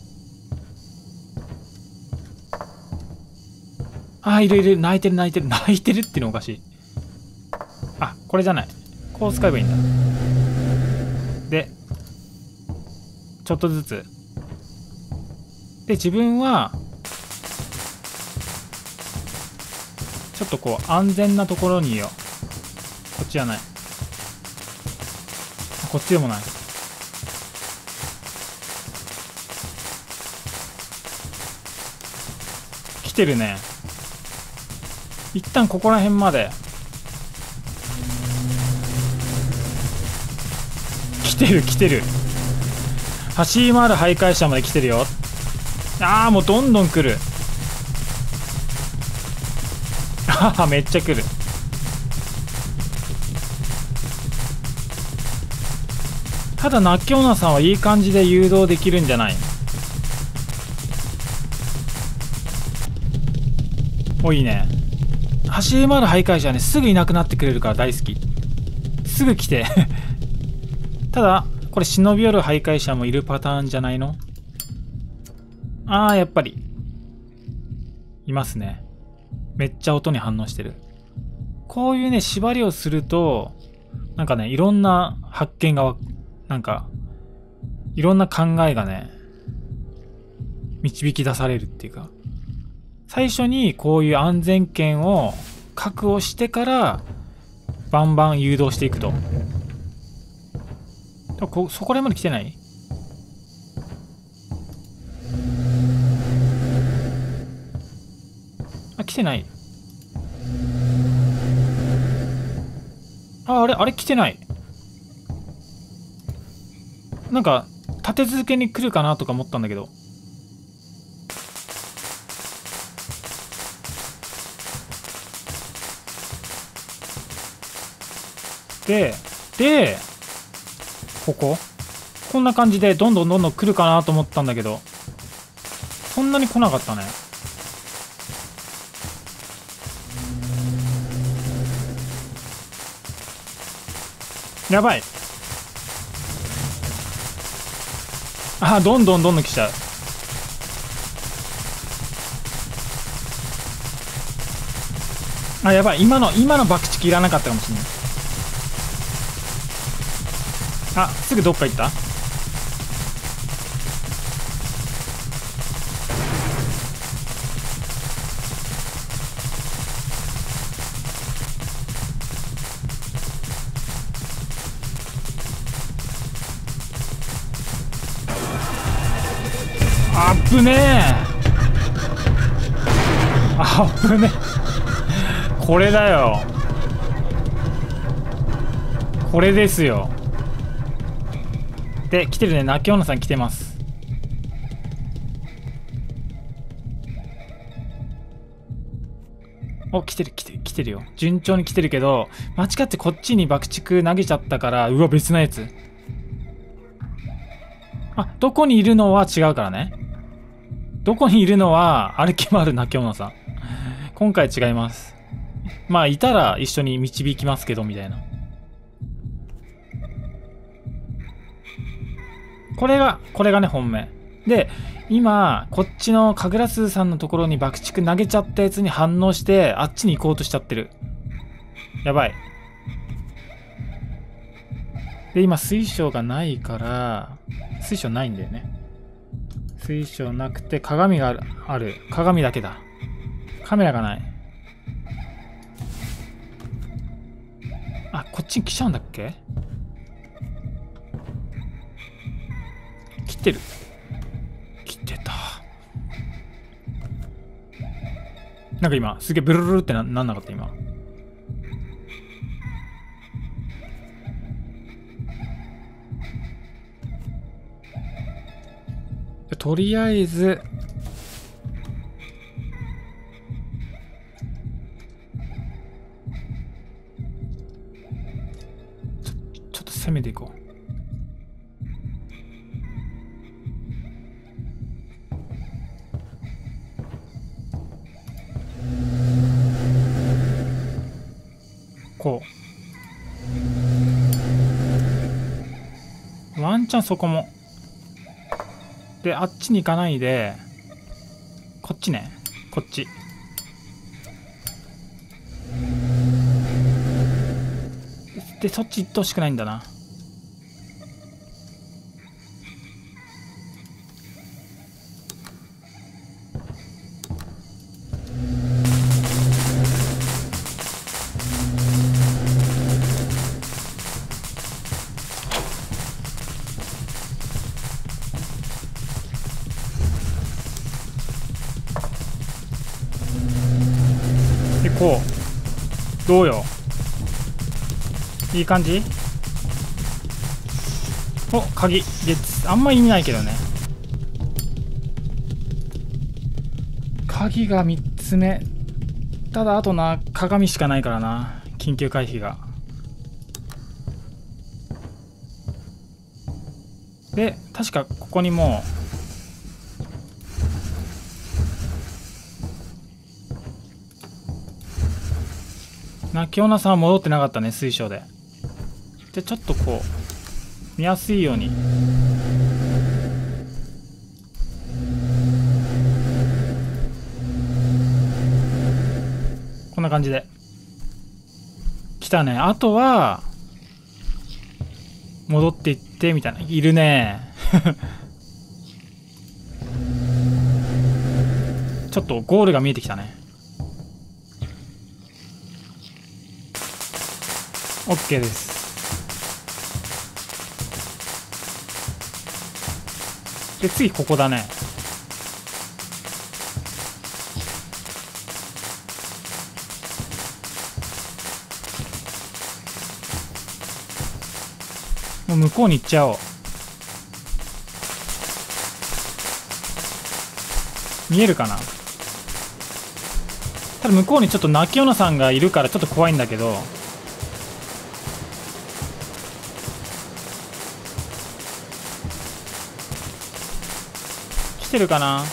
あ、いるいる。泣いてる泣いてる泣いてるっていうのおかしい。あ、これじゃない。こう使えばいいんだ。でちょっとずつで、自分はちょっとこう安全なところにいよう。こっちじゃない。こっちでもない。来てるね。一旦ここら辺まで来てる来てる。走り回る徘徊者まで来てるよ。ああ、もうどんどん来る。ああ、めっちゃ来る。ただ泣き女さんはいい感じで誘導できるんじゃない。お、いいね。走り回る徘徊者はね、すぐいなくなってくれるから大好き。すぐ来てただこれ忍び寄る徘徊者もいるパターンじゃないの。ああ、やっぱりいますね。めっちゃ音に反応してる。こういうね縛りをするとなんかね、いろんな発見が、なんかいろんな考えがね導き出されるっていうか、最初にこういう安全圏を確保してからバンバン誘導していくとこそこら辺まで来てない？あ、来てない。あ、あれあれ来てない。なんか立て続けに来るかなとか思ったんだけど。ででこここんな感じでどんどんどんどん来るかなと思ったんだけど、そんなに来なかったね。やばい。あ、どんどんどんどん来ちゃう。あ、やばい。今の今の爆竹いらなかったかもしれない。あ、すぐどっか行った。あぶねえ。あぶねえ。これだよ。これですよ。で、来てるね。泣き女さん来てます。お、来てる来てる来てるよ。順調に来てるけど、間違ってこっちに爆竹投げちゃったから、うわ、別のやつ。あ、どこにいるのは違うからね。どこにいるのは、あれ決まるな、今日のさん。今回違います。まあ、いたら一緒に導きますけど、みたいな。これが、これがね、本命。で、今、こっちの神楽鈴さんのところに爆竹投げちゃったやつに反応して、あっちに行こうとしちゃってる。やばい。で、今、水晶がないから、水晶ないんだよね。水晶なくて、鏡がある。ある。鏡だけだ。カメラがない。あ、こっちに来ちゃうんだっけ？来てる。来てた。なんか今、すげえブルルルって な, なんなかった今。とりあえず、ちょ、ちょっと攻めていこう。こう。ワンチャンそこも。で、あっちに行かないで、こっちね。こっち。で、そっち行ってほしくないんだな。で、こう。どうよ。いい感じ？お、鍵。で、あんま意味ないけどね。鍵がみっつめ。ただ、あとな、鏡しかないからな。緊急回避が。で、確かここにもう、泣き女さんは戻ってなかったね、水晶で。で、ちょっとこう、見やすいように。こんな感じで。来たね。あとは、戻っていって、みたいな。いるね。ちょっとゴールが見えてきたね。OK です。 で次ここだね。もう向こうに行っちゃおう。見えるかな。ただ向こうにちょっと泣き女さんがいるからちょっと怖いんだけど、来てるかな。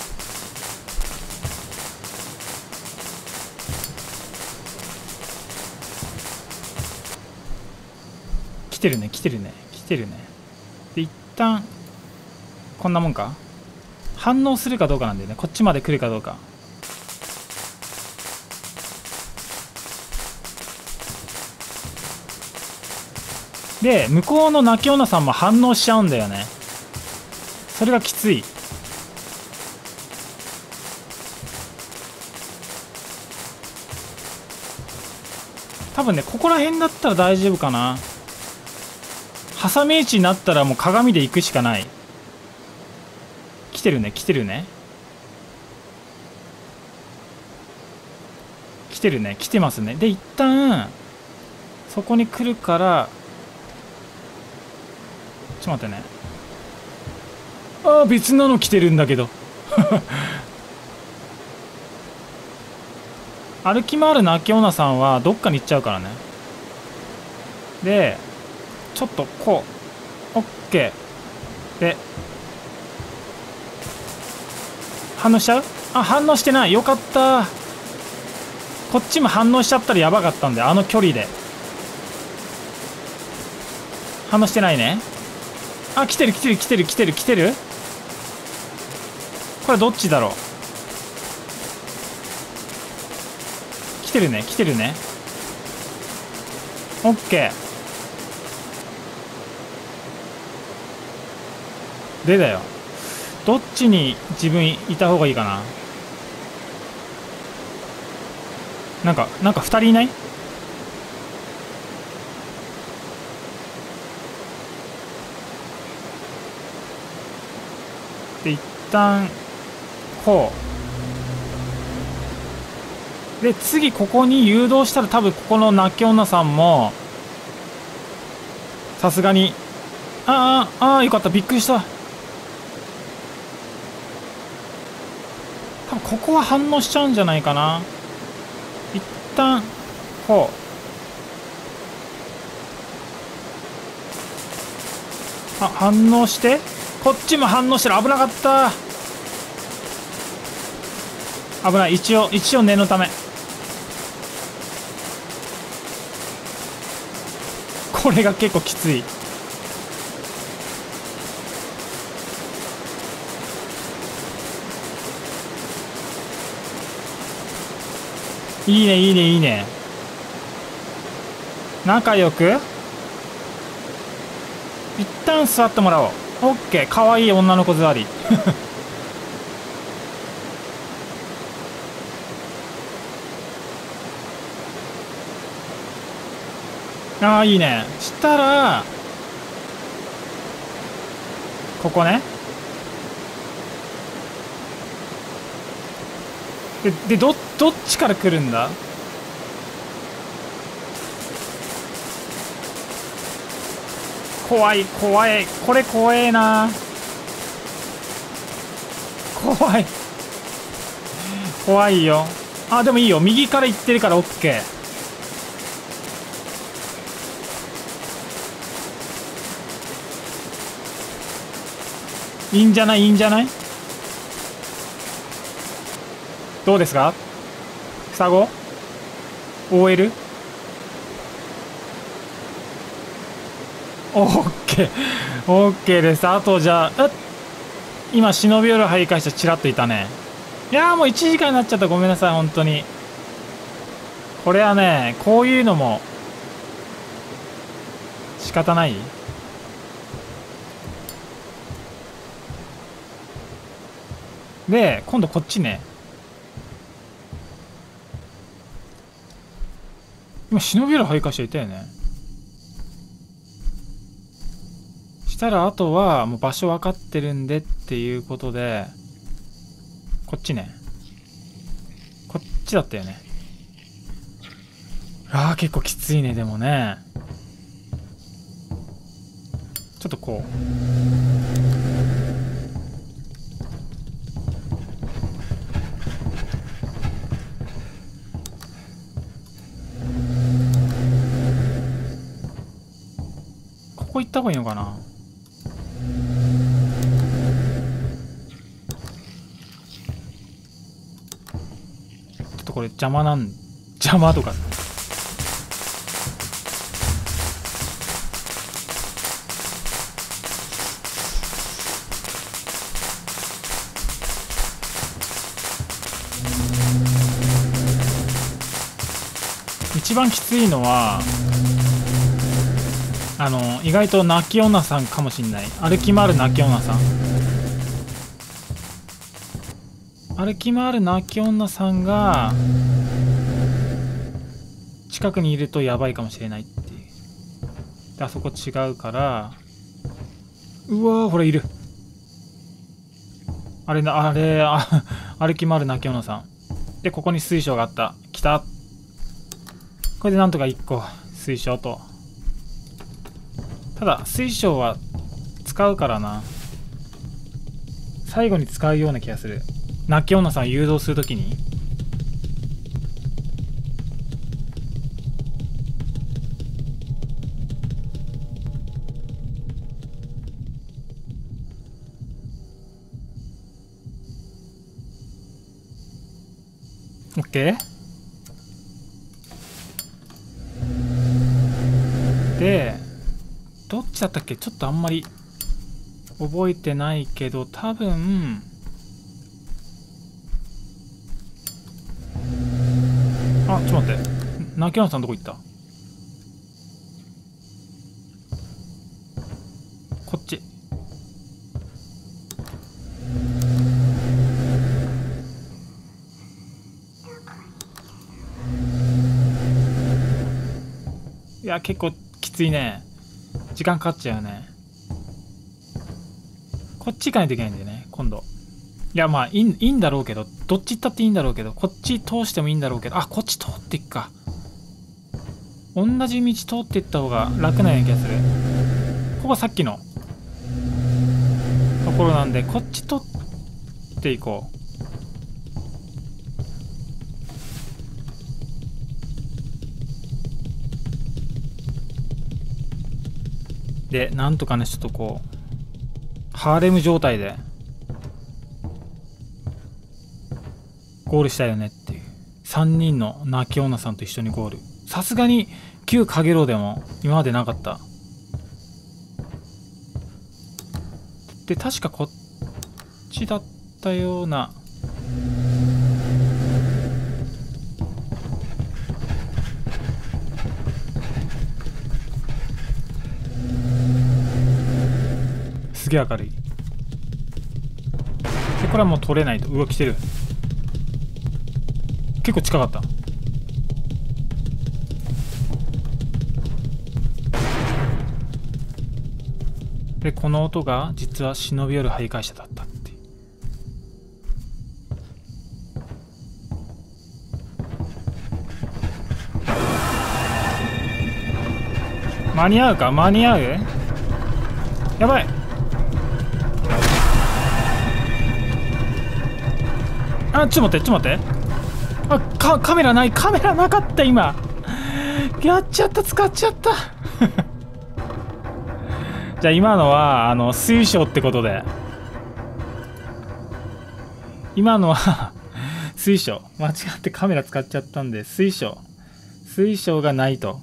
来てるね来てるね来てるね。で一旦こんなもんか。反応するかどうかなんだよね。こっちまで来るかどうか。で向こうの泣き女さんも反応しちゃうんだよね。それがきつい。多分ねここら辺だったら大丈夫かな。挟み撃ちになったらもう鏡で行くしかない。来てるね来てるね来てるね来てますね。で一旦そこに来るから、ちょっと待ってね。ああ別なの来てるんだけど歩き回る泣き女さんはどっかに行っちゃうからね。でちょっとこう OK で反応しちゃう。あ反応してない。よかった。こっちも反応しちゃったらやばかったんで、あの距離で反応してないね。あ来てる来てる来てる来てる来てる。これどっちだろう。来てるね来てるね。オッケーでだよ。どっちに自分いた方がいいかな。なんかなんかふたりいない。で一旦こうで次ここに誘導したら多分ここの泣き女さんもさすがにああああよかった。びっくりした。多分ここは反応しちゃうんじゃないかな。一旦こうあ反応してこっちも反応してる。危なかった。危ない。一応一応念のため。これが結構きつい。いいねいいねいいね。仲良く一旦座ってもらおう。オッケー。かわいい女の子座りああいいね。したらここね。ででどどっちから来るんだ。怖い怖い。これ怖えな。怖い怖いよ。あでもいいよ。右から行ってるから OK。 いいんじゃないいいんじゃない。どうですか双子 オーエル。 オッケーオッケーです。あとじゃあ今忍び寄る入り返したチラッといたね。いやーもういちじかんになっちゃった。ごめんなさい本当に。これはねこういうのも仕方ない。で今度こっちね。今忍び寄る入り返していたよね。ししたらあとはもう場所分かってるんでっていうことで、こっちね。こっちだったよね。ああ、結構きついね。でもね、ちょっとこうここ行った方がいいのかな。ちょっとこれ邪魔なん邪魔とか。一番きついのはあの意外と泣き女さんかもしんない。歩き回る泣き女さん歩き回る泣き女さんが近くにいるとやばいかもしれないっていう。であそこ違うから、うわーほらいる。あれなあれあ歩き回る泣き女さんで、ここに水晶があった。来た。これでなんとかいっこ水晶と。ただ水晶は使うからな、最後に使うような気がする。泣き女さんを誘導するときに。オッケーで、どっちだったっけ、ちょっとあんまり覚えてないけど、多分あ、ちょっと待って、泣き女さんどこ行った。こっち。いや結構きついね。時間かかっちゃうよね。こっち行かないといけないんだよね今度。いやまあいい、いいんだろうけど、どっち行ったっていいんだろうけど、こっち通してもいいんだろうけど、あこっち通っていくか。同じ道通っていった方が楽なような気がする。ここさっきのところなんで、こっち通っていこう。でなんとかね、ちょっとこうハーレム状態でゴールしたよねっていう。さんにんの泣き女さんと一緒にゴール。さすがに旧かげろうでも今までなかった。で確かこっちだったような。すげえ明るい。でこれはもう取れないと。うわ来てる。結構近かった。でこの音が実は忍び寄る徘徊者だったっていう。間に合うか間に合う。やばい。あちょっと待ってちょっと待って。あかカメラない。カメラなかった今。やっちゃった。使っちゃったじゃあ今のはあの水晶ってことで、今のは水晶間違ってカメラ使っちゃったんで、水晶水晶がないと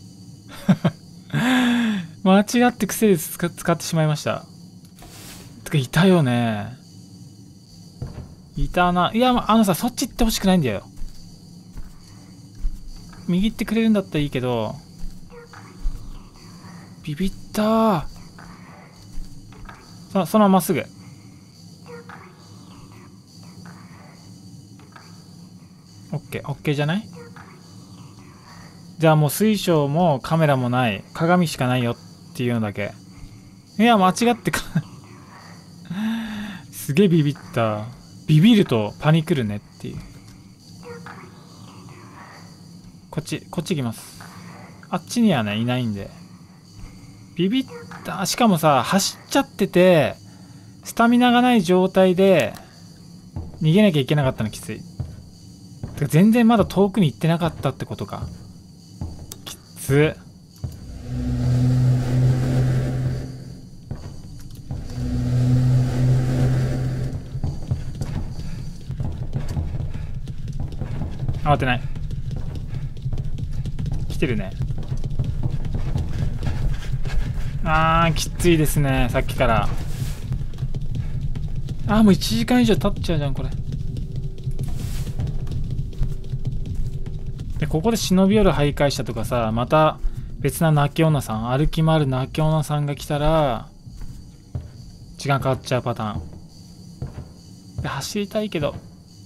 間違って癖で使使ってしまいました。てかいたよね。いたな。いやあのさ、そっち行ってほしくないんだよ。右行ってくれるんだったらいいけど。ビビったー。そそのままっすぐ。オッケーオッケーじゃない。じゃあもう水晶もカメラもない、鏡しかないよっていうのだけ。 いや間違ってかすげえビビった。ビビるとパニクるねっていう。こっちこっち行きます。あっちにはねいないんで。ビビった。しかもさ走っちゃっててスタミナがない状態で逃げなきゃいけなかったのきつい。てか全然まだ遠くに行ってなかったってことか。きつ。慌てない。来てるね。あーきついですねさっきから。あーもういちじかん以上経っちゃうじゃんこれ。でここで忍び寄る徘徊したとかさ、また別な泣き女さん、歩き回る泣き女さんが来たら時間変わっちゃうパターンで、走りたいけど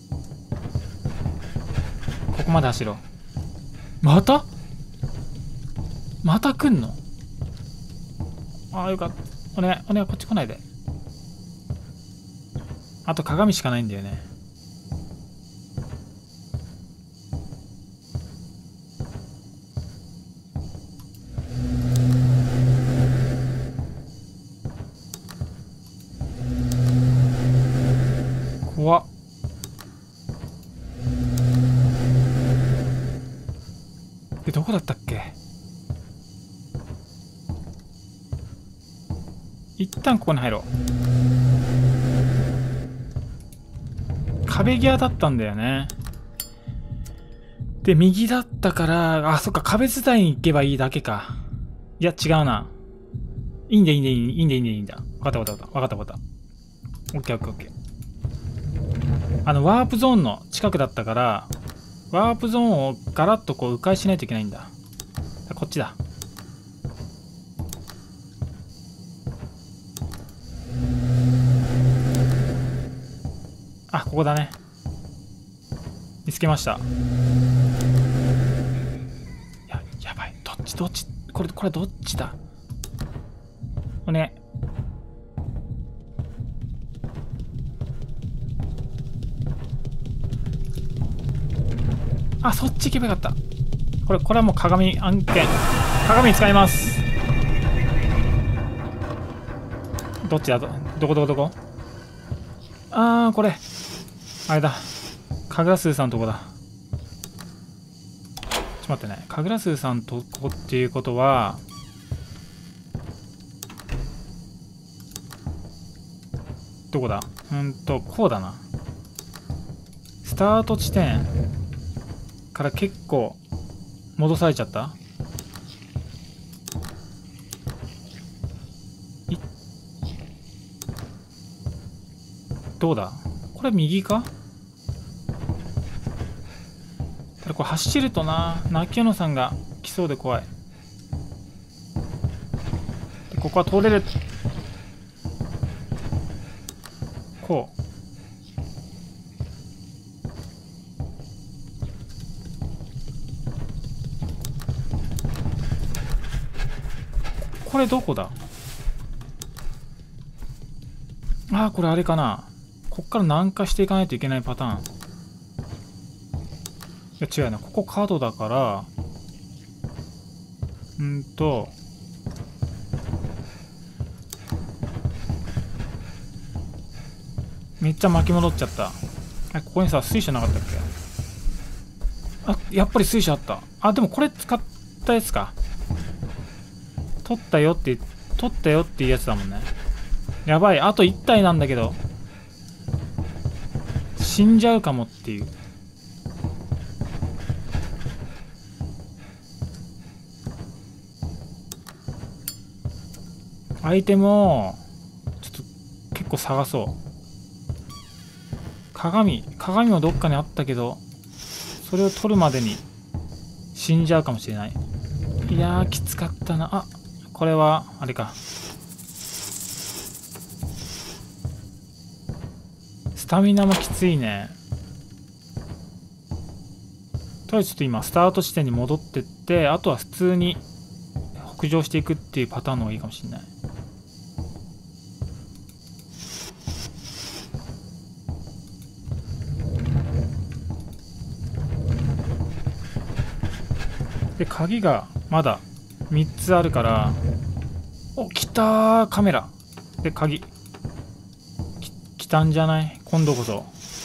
ここまで走ろう。またまた来んの。ああよかった。お願いお願い、こっち来ないで。あと鏡しかないんだよね。怖っ。でどこだったっけ。一旦ここに入ろう。壁際だったんだよね。で右だったから、あそっか、壁伝いに行けばいいだけか。いや違うな。いいんだいいんだいいんだいいんだいいんだ。分かった分かった分かった分かった。オッケーオッケーオッケー。あのワープゾーンの近くだったから、ワープゾーンをガラッとこう迂回しないといけないんだ。こっちだ。あ、ここだね。見つけました。や、やばい。どっちどっちこれ、これどっちだ。おね。あ、そっち行けばよかった。これ、これはもう鏡案件。鏡使います。どっちだと、どこどこどこ。あー、これ。あれだ。カグラスーさんとこだ。ちょっと待ってね。カグラスーさんとこっていうことは、どこだ。うんと、こうだな。スタート地点から結構戻されちゃった。いどうだこれ右か。ただこれ走るとな、泣き野さんが来そうで怖い。でここは通れる。こうこれどこだ。ああこれあれかな。こっから南下していかないといけないパターン。いや違うな、ここ角だからうんとめっちゃ巻き戻っちゃった。あここにさ水車なかったっけ。あやっぱり水車あった。あでもこれ使ったやつか。取ったよって取ったよっていうやつだもんね。やばい、あといち体なんだけど死んじゃうかもっていう。アイテムをちょっと結構探そう。鏡鏡もどっかにあったけどそれを取るまでに死んじゃうかもしれない。いやーきつかったな。あこれはあれか。スタミナもきついね。とりあえずちょっと今スタート地点に戻ってって、あとは普通に北上していくっていうパターンの方がいいかもしれない。 で鍵がまだみっつあるから、お、来たー、カメラで鍵き来たんじゃない？今度こそ。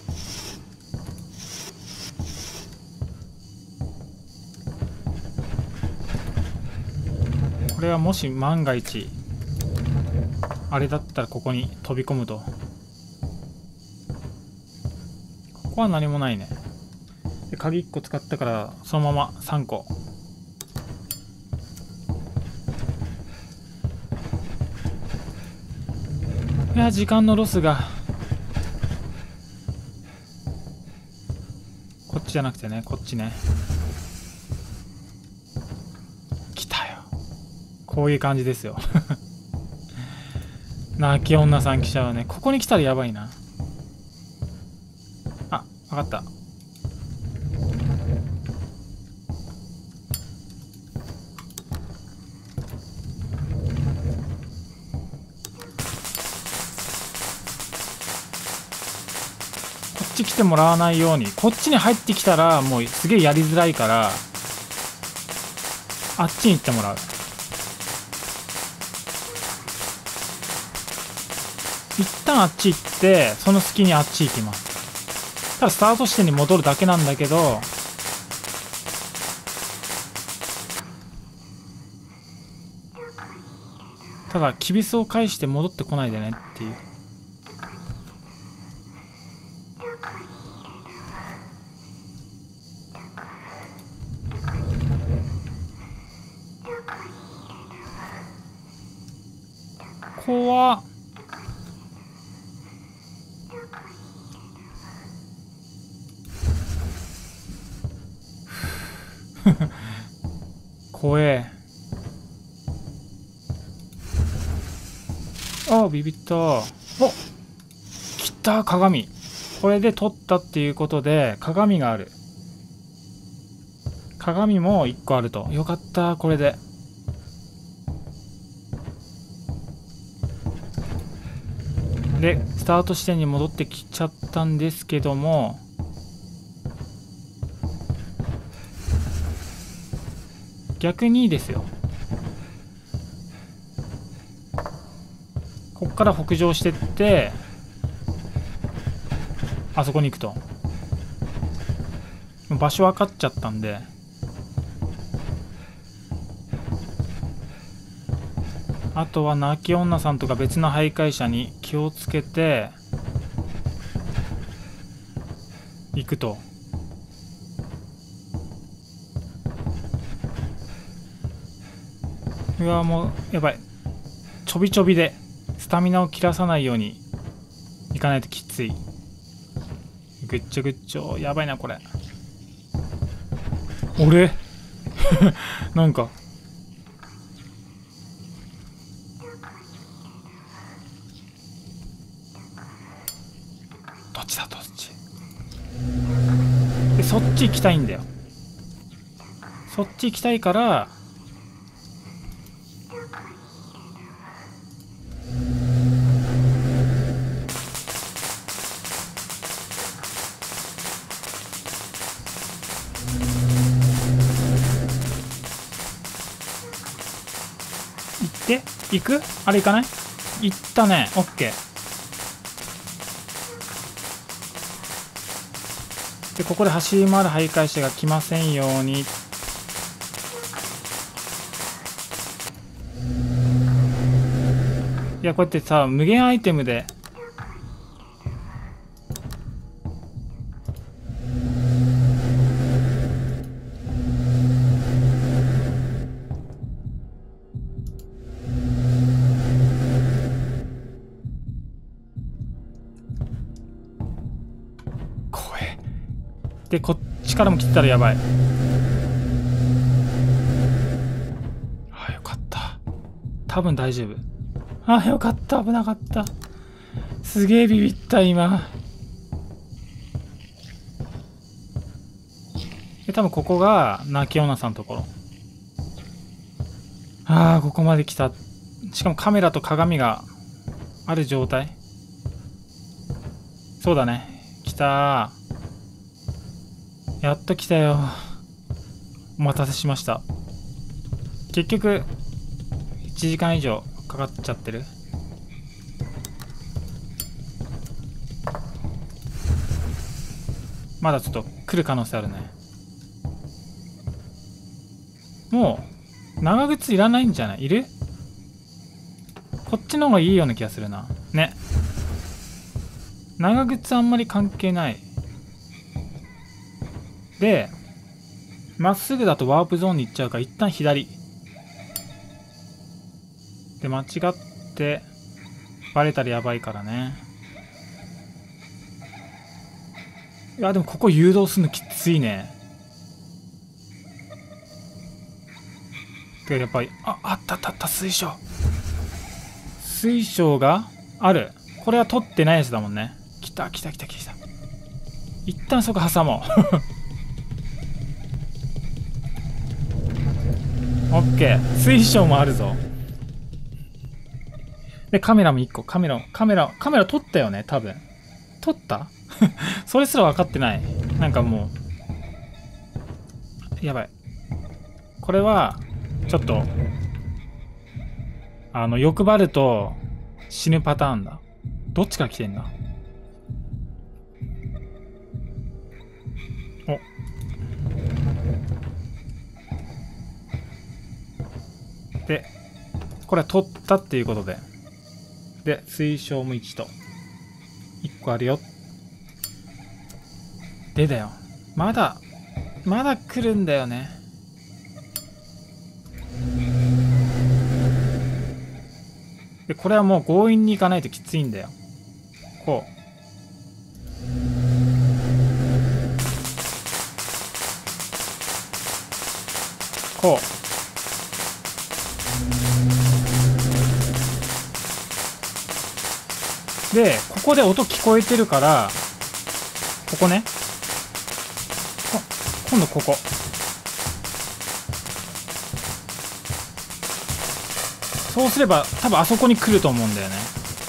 これはもし万が一あれだったらここに飛び込むと。ここは何もないね。で鍵いっこ使ったからそのままさんこ。いや時間のロスが。こっちじゃなくてね、こっちね。来たよ。こういう感じですよ。泣き女さん来ちゃうね。ここに来たらやばいな。あ、わかった。こっち来てもらわないように。こっちに入ってきたらもうすげえやりづらいから、あっちに行ってもらう。一旦あっち行って、その隙にあっち行きます。ただスタート地点に戻るだけなんだけど、ただキビスを返して戻ってこないでねっていう。怖っ。怖え。ああビビった。お、来た鏡。これで取ったっていうことで鏡がある。鏡もいっこあると。よかったこれで。でスタート地点に戻ってきちゃったんですけども、逆にですよ、こっから北上してってあそこに行くと。場所分かっちゃったんで、あとは泣き女さんとか別の徘徊者に気をつけて行くと。うわもうやばい。ちょびちょびでスタミナを切らさないようにいかないときつい。ぐっちょぐっちょやばいなこれ。俺なんかどっちだどっちで、そっち行きたいんだよ。そっち行きたいから行って行く。あれ行かない。行ったね。オッケーで、ここで走り回る徘徊者が来ませんように。いやこうやってさ無限アイテムでで、こっちからも来てたらやばい。ああよかった。多分大丈夫。ああよかった。危なかった。すげえビビった今。で多分ここが泣き女さんのところ。ああここまで来た。しかもカメラと鏡がある状態。そうだね。来たー。やっと来たよ。 お待たせしました。結局いちじかん以上かかっちゃってる。まだちょっと来る可能性あるね。もう長靴いらないんじゃない？いる？こっちの方がいいような気がするな。ね。長靴あんまり関係ない。で、まっすぐだとワープゾーンに行っちゃうから一旦左。で、間違ってバレたらやばいからね。いや、でもここ誘導するのきついね。てかやっぱり、あ、あったあったあった、水晶。水晶がある。これは取ってないやつだもんね。来た来た来た来た。一旦そこ挟もう。オッケー。水晶もあるぞ。で、カメラもいっこ。カメラ、カメラ、カメラ撮ったよね、多分。撮ったそれすら分かってない。なんかもう。やばい。これは、ちょっと、あの、欲張ると死ぬパターンだ。どっちから来てんだ？お。で、これは取ったっていうことで。で、水晶もいちと。いっこあるよ。でだよ。まだ、まだ来るんだよね。で、これはもう強引に行かないときついんだよ。こう。こう。で、ここで音聞こえてるから、ここね。今度ここ。そうすれば多分あそこに来ると思うんだよね。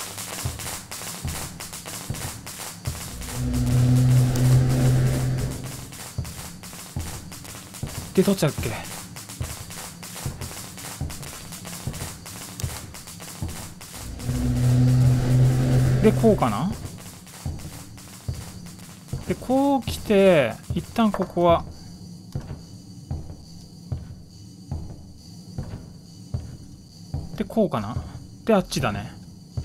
で、どっちだっけ？で、こうかな？で、こう来て、一旦ここは、で、こうかな？で、あっちだね。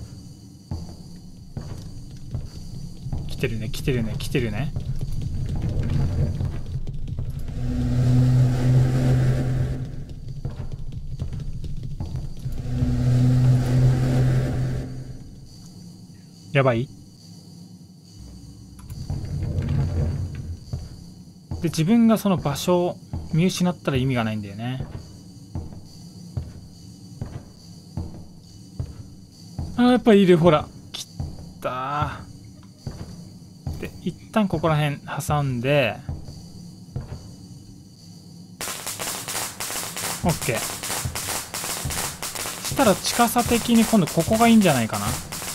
来てるね、来てるね、来てるね。やばい？で、自分がその場所を見失ったら意味がないんだよね。あー、やっぱりいる。ほら。来たー。で、一旦ここら辺挟んで、オッケー。したら近さ的に今度ここがいいんじゃないかな。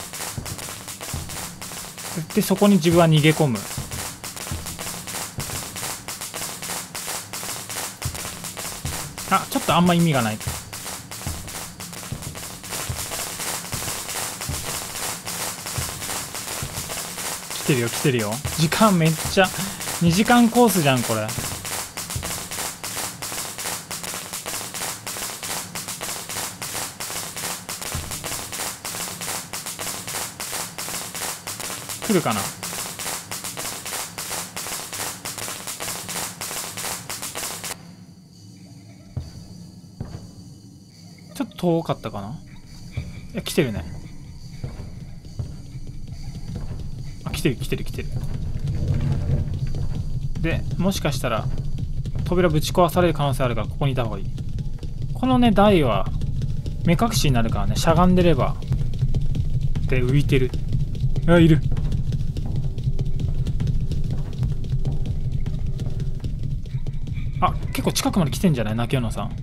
で、そこに自分は逃げ込む。あ、ちょっとあんま意味がない。来てるよ来てるよ。時間めっちゃにじかんコースじゃんこれ。来るかな？ちょっと遠かったかな？いや、来てるね。あ、来てる来てる来てる。で、もしかしたら扉ぶち壊される可能性あるから、ここにいた方がいい。このね、台は目隠しになるからね、しゃがんでれば。で、浮いてる。あ、いる。あ、結構近くまで来てんじゃない？泣き女さん。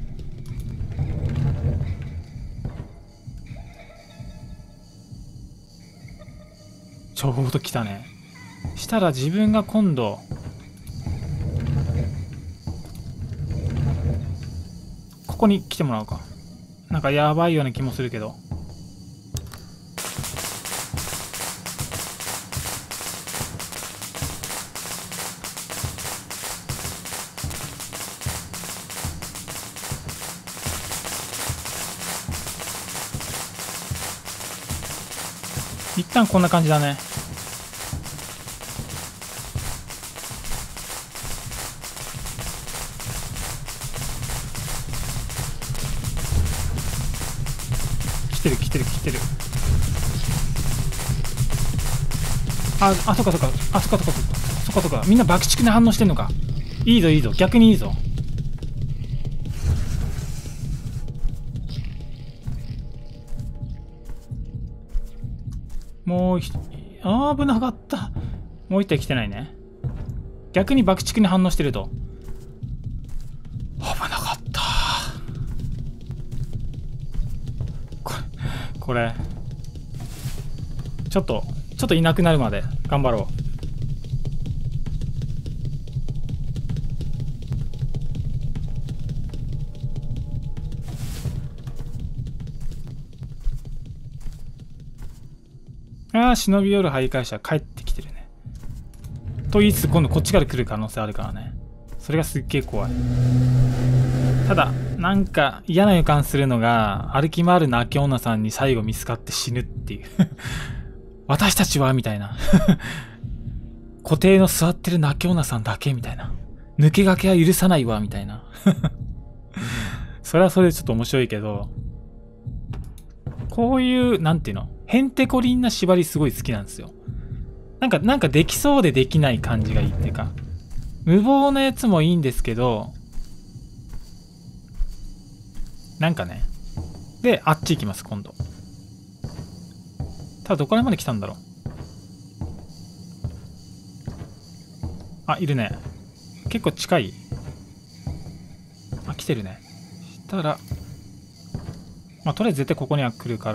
ちょうど来たね。したら自分が今度こに来てもらおうか。なんかやばいような気もするけど。一旦こんな感じだね。来てる来てる来てる。あ、あ、そっかそっか。あ、そっかそっかそっか。そっかそっか。みんな爆竹に反応してんのか。いいぞいいぞ。逆にいいぞ。もうひ、あー危なかった。もう一体来てないね。逆に爆竹に反応してると。危なかった。これ、これ。ちょっと、ちょっといなくなるまで頑張ろう。ああ、忍び寄る徘徊者帰ってきてるね。と言いつつ今度こっちから来る可能性あるからね。それがすっげえ怖い。ただ、なんか嫌な予感するのが、歩き回る泣き女さんに最後見つかって死ぬっていう。私たちはみたいな。固定の座ってる泣き女さんだけみたいな。抜け駆けは許さないわみたいな。それはそれでちょっと面白いけど、こういう、なんていうの、へんてこりんな縛りすごい好きなんですよ。なんか、なんかできそうでできない感じがいいっていうか、無謀なやつもいいんですけど、なんかね。で、あっち行きます、今度。ただ、どこらまで来たんだろう。あ、いるね。結構近い。あ、来てるね。したら、まあ、とりあえず絶対ここには来るから、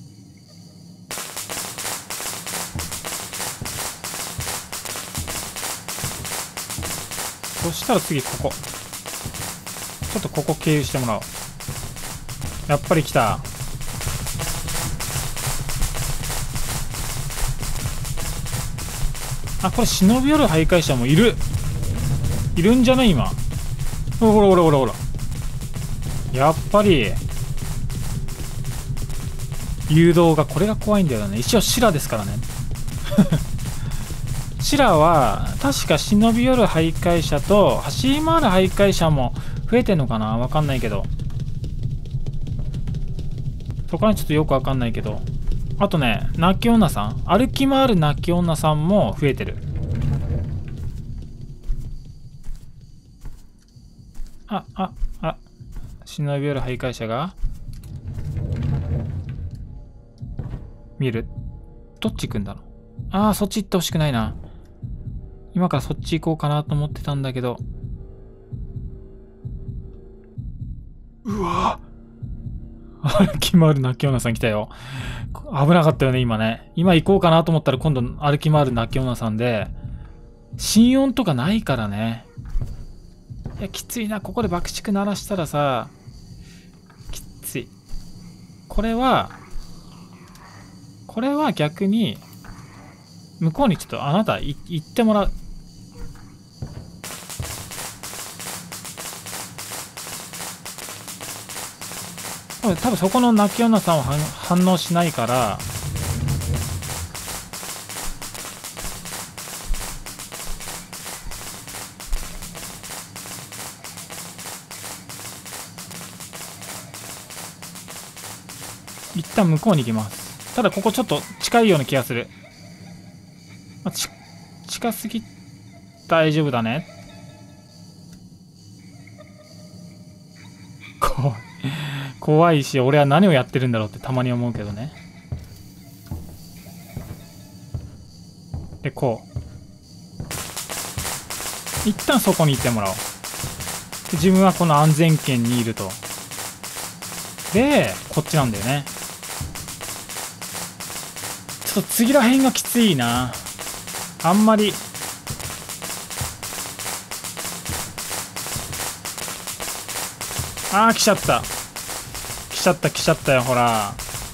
そしたら次ここ。ちょっとここ経由してもらおう。やっぱり来た。あ、これ忍び寄る徘徊者もいる。いるんじゃない今。ほらほらほらほら。やっぱり。誘導が、これが怖いんだよね。一応シラですからね。シラは、確か忍び寄る徘徊者と、走り回る徘徊者も増えてんのかなわかんないけど。そこはちょっとよくわかんないけど。あとね、泣き女さん。歩き回る泣き女さんも増えてる。あ、あ、あ。忍び寄る徘徊者が見える？どっち行くんだろう。ああ、そっち行ってほしくないな。今からそっち行こうかなと思ってたんだけど。うわぁ歩き回る泣き女さん来たよ。危なかったよね、今ね。今行こうかなと思ったら今度歩き回る泣き女さんで、心音とかないからね。いや、きついな。ここで爆竹鳴らしたらさ、きつい。これは、これは逆に、向こうにちょっとあなたい行ってもらう。多分そこの泣き女さんは反応しないから、一旦向こうに行きます。ただここちょっと近いような気がする。まあ、ち近すぎ、大丈夫だね。怖い。怖いし、俺は何をやってるんだろうってたまに思うけどね。で、こう。一旦そこに行ってもらおう。で、自分はこの安全圏にいると。で、こっちなんだよね。ちょっと次らへんがきついな。あんまり。 あー来ちゃった来ちゃった来ちゃったよほら。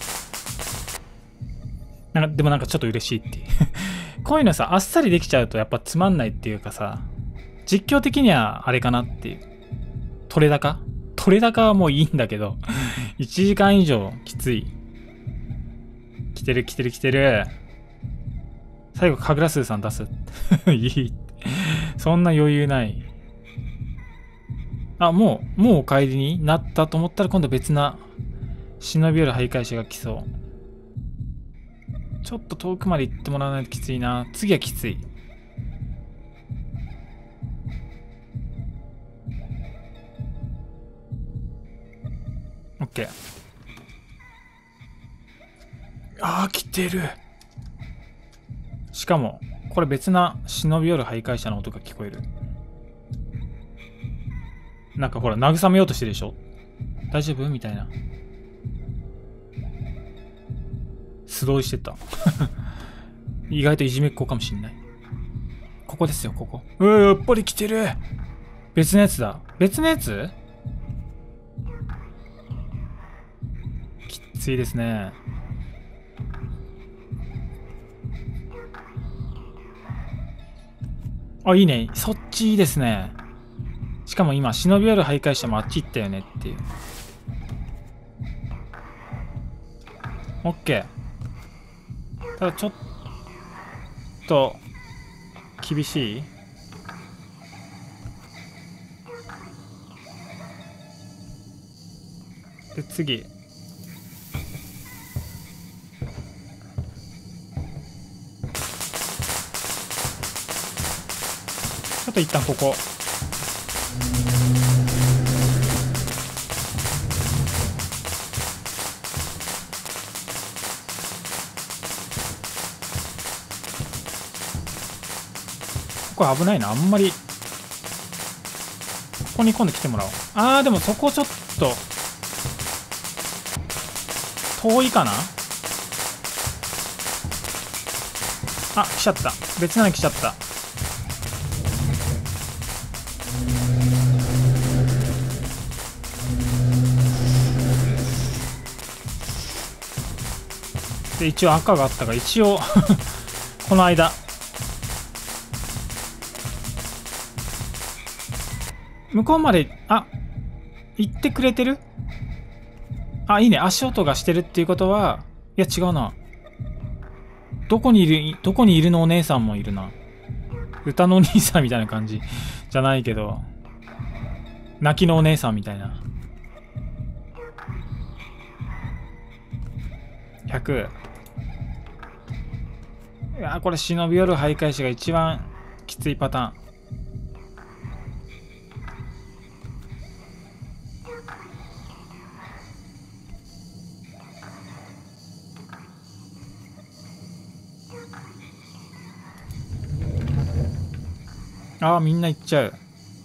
なんかでもなんかちょっと嬉しいっていうこういうのさあっさりできちゃうとやっぱつまんないっていうかさ、実況的にはあれかなっていう。取れ高取れ高はもういいんだけどいちじかん以上きつい。来てる来てる来てる。最後神楽鈴さん出すいいそんな余裕ない。あ、もうもうお帰りになったと思ったら今度別な忍び寄る徘徊者が来そう。ちょっと遠くまで行ってもらわないときついな。次はきつい。オッケー。あー来てる。しかもこれ別な忍び寄る徘徊者の音が聞こえる。なんかほら慰めようとしてるでしょ。大丈夫みたいな。素通りしてた意外といじめっ子かもしんない。ここですよここ。うわやっぱり来てる。別のやつだ。別のやつきついですね。あいいね、そっちいいですね。しかも今忍び寄る徘徊者もあっち行ったよねっていう。オッケー。ただちょっと厳しい。で次ちょっと一旦ここここ危ないな。あんまりここに今度来てもらおう。あーでもそこちょっと遠いかな。あ来ちゃった。別なの来ちゃった。で一応赤があったから一応この間向こうまであ行ってくれてる。あいいね、足音がしてるっていうことは。いや違うな。どこにいるどこにいるのお姉さんもいるな。歌のお兄さんみたいな感じじゃないけど泣きのお姉さんみたいな。ひゃく。いやこれ忍び寄る徘徊者が一番きついパターン。ああみんな行っちゃう。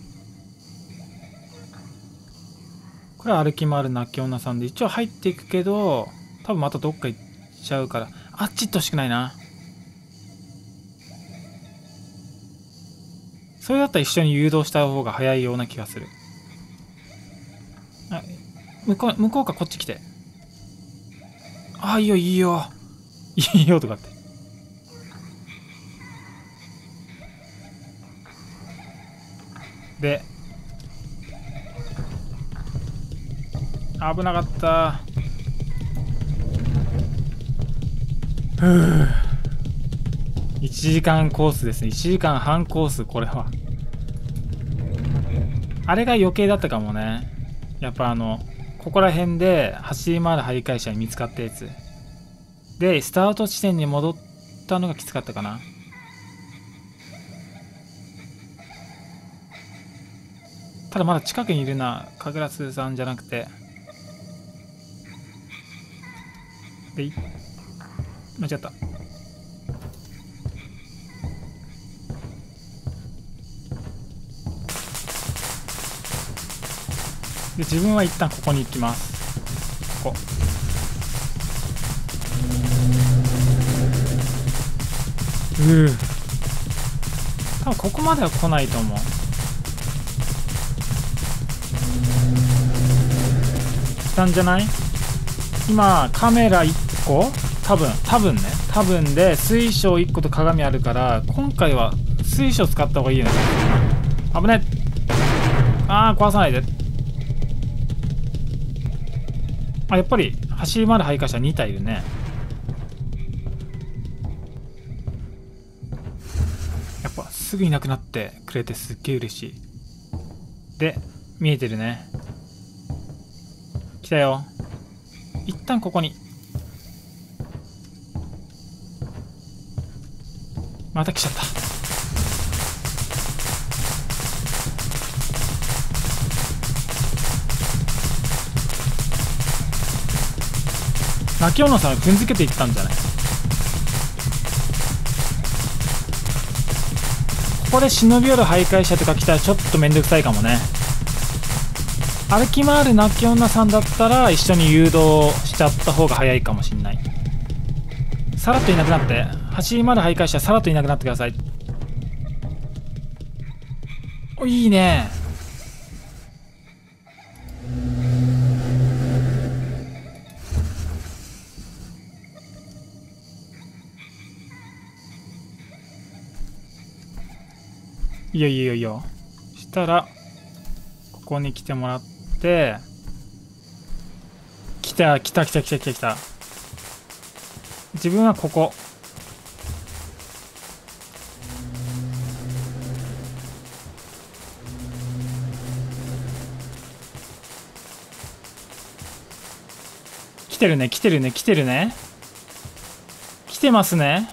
これは歩き回る泣き女さんで一応入っていくけど多分またどっか行っちゃうからあっち行ってほしくないな。それだったら一緒に誘導した方が早いような気がする。あ向こう向こうかこっち来て。ああいいよいいよいいよとかって。で危なかった。ふういちじかんコースですね。いちじかんはんコース。これはあれが余計だったかもね。やっぱあのここら辺で走り回る徘徊者に見つかったやつでスタート地点に戻ったのがきつかったかな。ただまだ近くにいるな。神楽鈴さんじゃなくてでい間違った。で自分は一旦ここに行きます。ここうう多分ここまでは来ないと思う。 たんじゃない？今カメラいっこ、多分多分ね多分で水晶いっこと鏡あるから、今回は水晶使った方がいいよね。危ねっ。あー壊さないで。あ、やっぱり走り回る徘徊者に体いるね。やっぱすぐいなくなってくれてすっげえ嬉しい。で見えてるね。来たよ。一旦ここに。また来ちゃった。泣き女さん踏んづけていったんじゃない？ここで忍び寄る徘徊者とか来たらちょっとめんどくさいかもね。歩き回る泣き女さんだったら一緒に誘導しちゃった方が早いかもしんない。さらっといなくなって、走り回る徘徊者さらっといなくなってください。お、いいね。いいよいいよいいよ。したらここに来てもらって、来た来た来た来た来た来た。自分はここ。来てるね来てるね来てるね来てますね。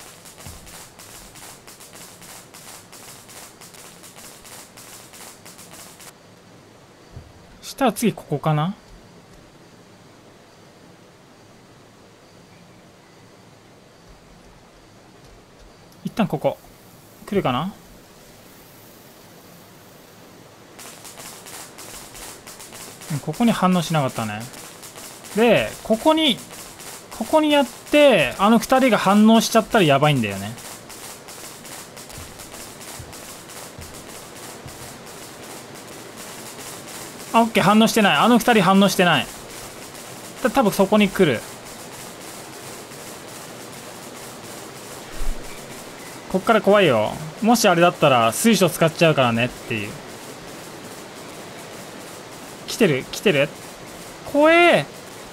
したら次ここかな。一旦ここ来るかな。ここに反応しなかったね。でここにここにやってあのふたりが反応しちゃったらやばいんだよね。あ、オッケー、反応してない。あのふたり反応してない。た多分そこに来る。こっから怖いよ。もしあれだったら水晶使っちゃうからねっていう。来てる来てる。怖え。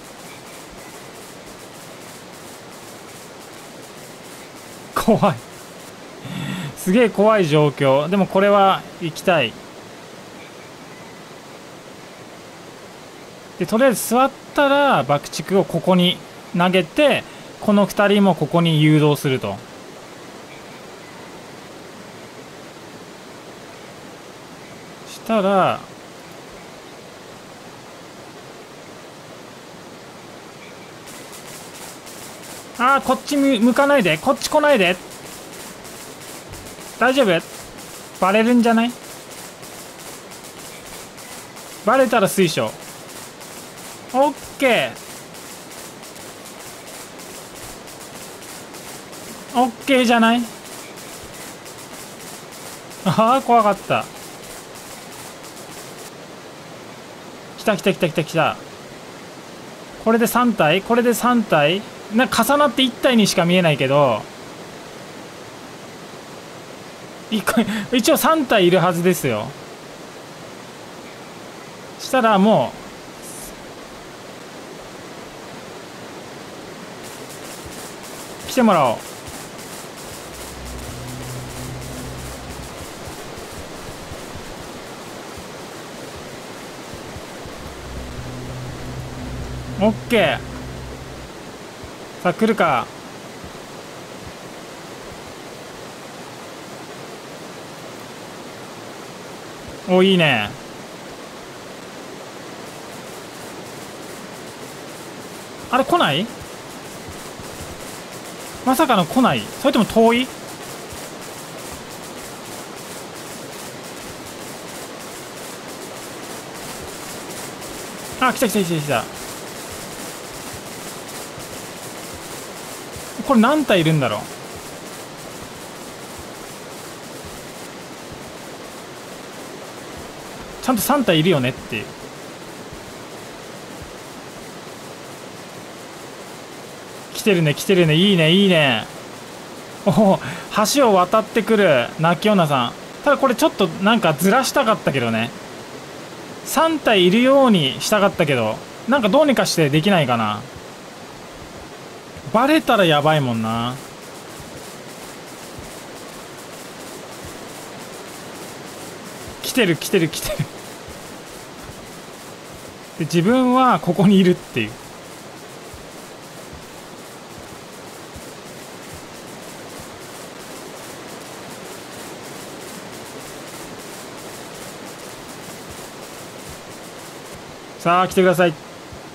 怖い。すげえ怖い状況。でもこれは行きたい。でとりあえず座ったら爆竹をここに投げて、このふたりもここに誘導すると。したらあーこっち向かないで、こっち来ないで。大丈夫？バレるんじゃない？バレたら水晶。オッケーオッケーじゃない？ああ怖かった。来た来た来た来た来た。これでさん体、これでさん体な、重なっていち体にしか見えないけど、一応さん体いるはずですよ。したらもう来てもらおう。オッケー。さあ来るか。お、いいね。あれ来ない？まさかの来ない？それとも遠い？あ、来た来た来た来た。これ何体いるんだろう。ちゃんとさん体いるよねっていう。 来てるね来てるね。いいねいいね。おお、橋を渡ってくるナッキョーナさん。ただこれちょっとなんかずらしたかったけどね。さん体いるようにしたかったけど、なんかどうにかしてできないかな。バレたらやばいもんな。来てる来てる来てる。で自分はここにいるっていう。さあ来てください。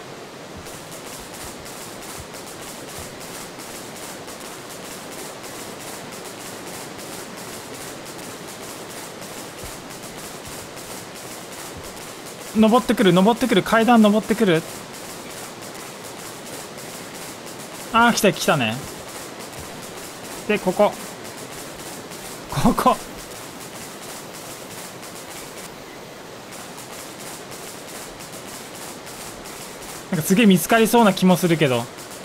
登ってくる登ってくる、階段登ってくる。ああ来た来たね。でここここなんかすげえ見つかりそうな気もするけど。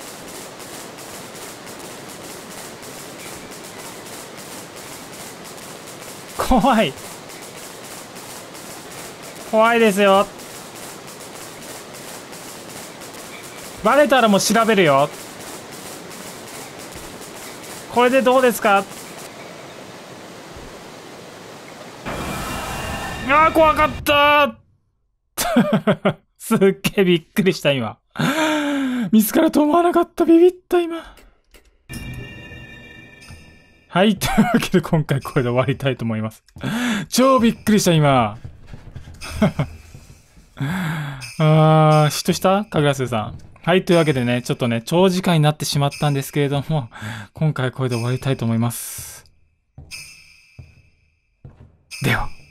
怖い怖いですよ。バレたらもう調べるよ。これでどうですか。あー怖かったーすっげえびっくりした今。見つかると思わなかった。ビビった今。はい、というわけで今回これで終わりたいと思います。超びっくりした今。あー、嫉妬したかぐらすさん。はい、というわけでね、ちょっとね、長時間になってしまったんですけれども、今回これで終わりたいと思います。では。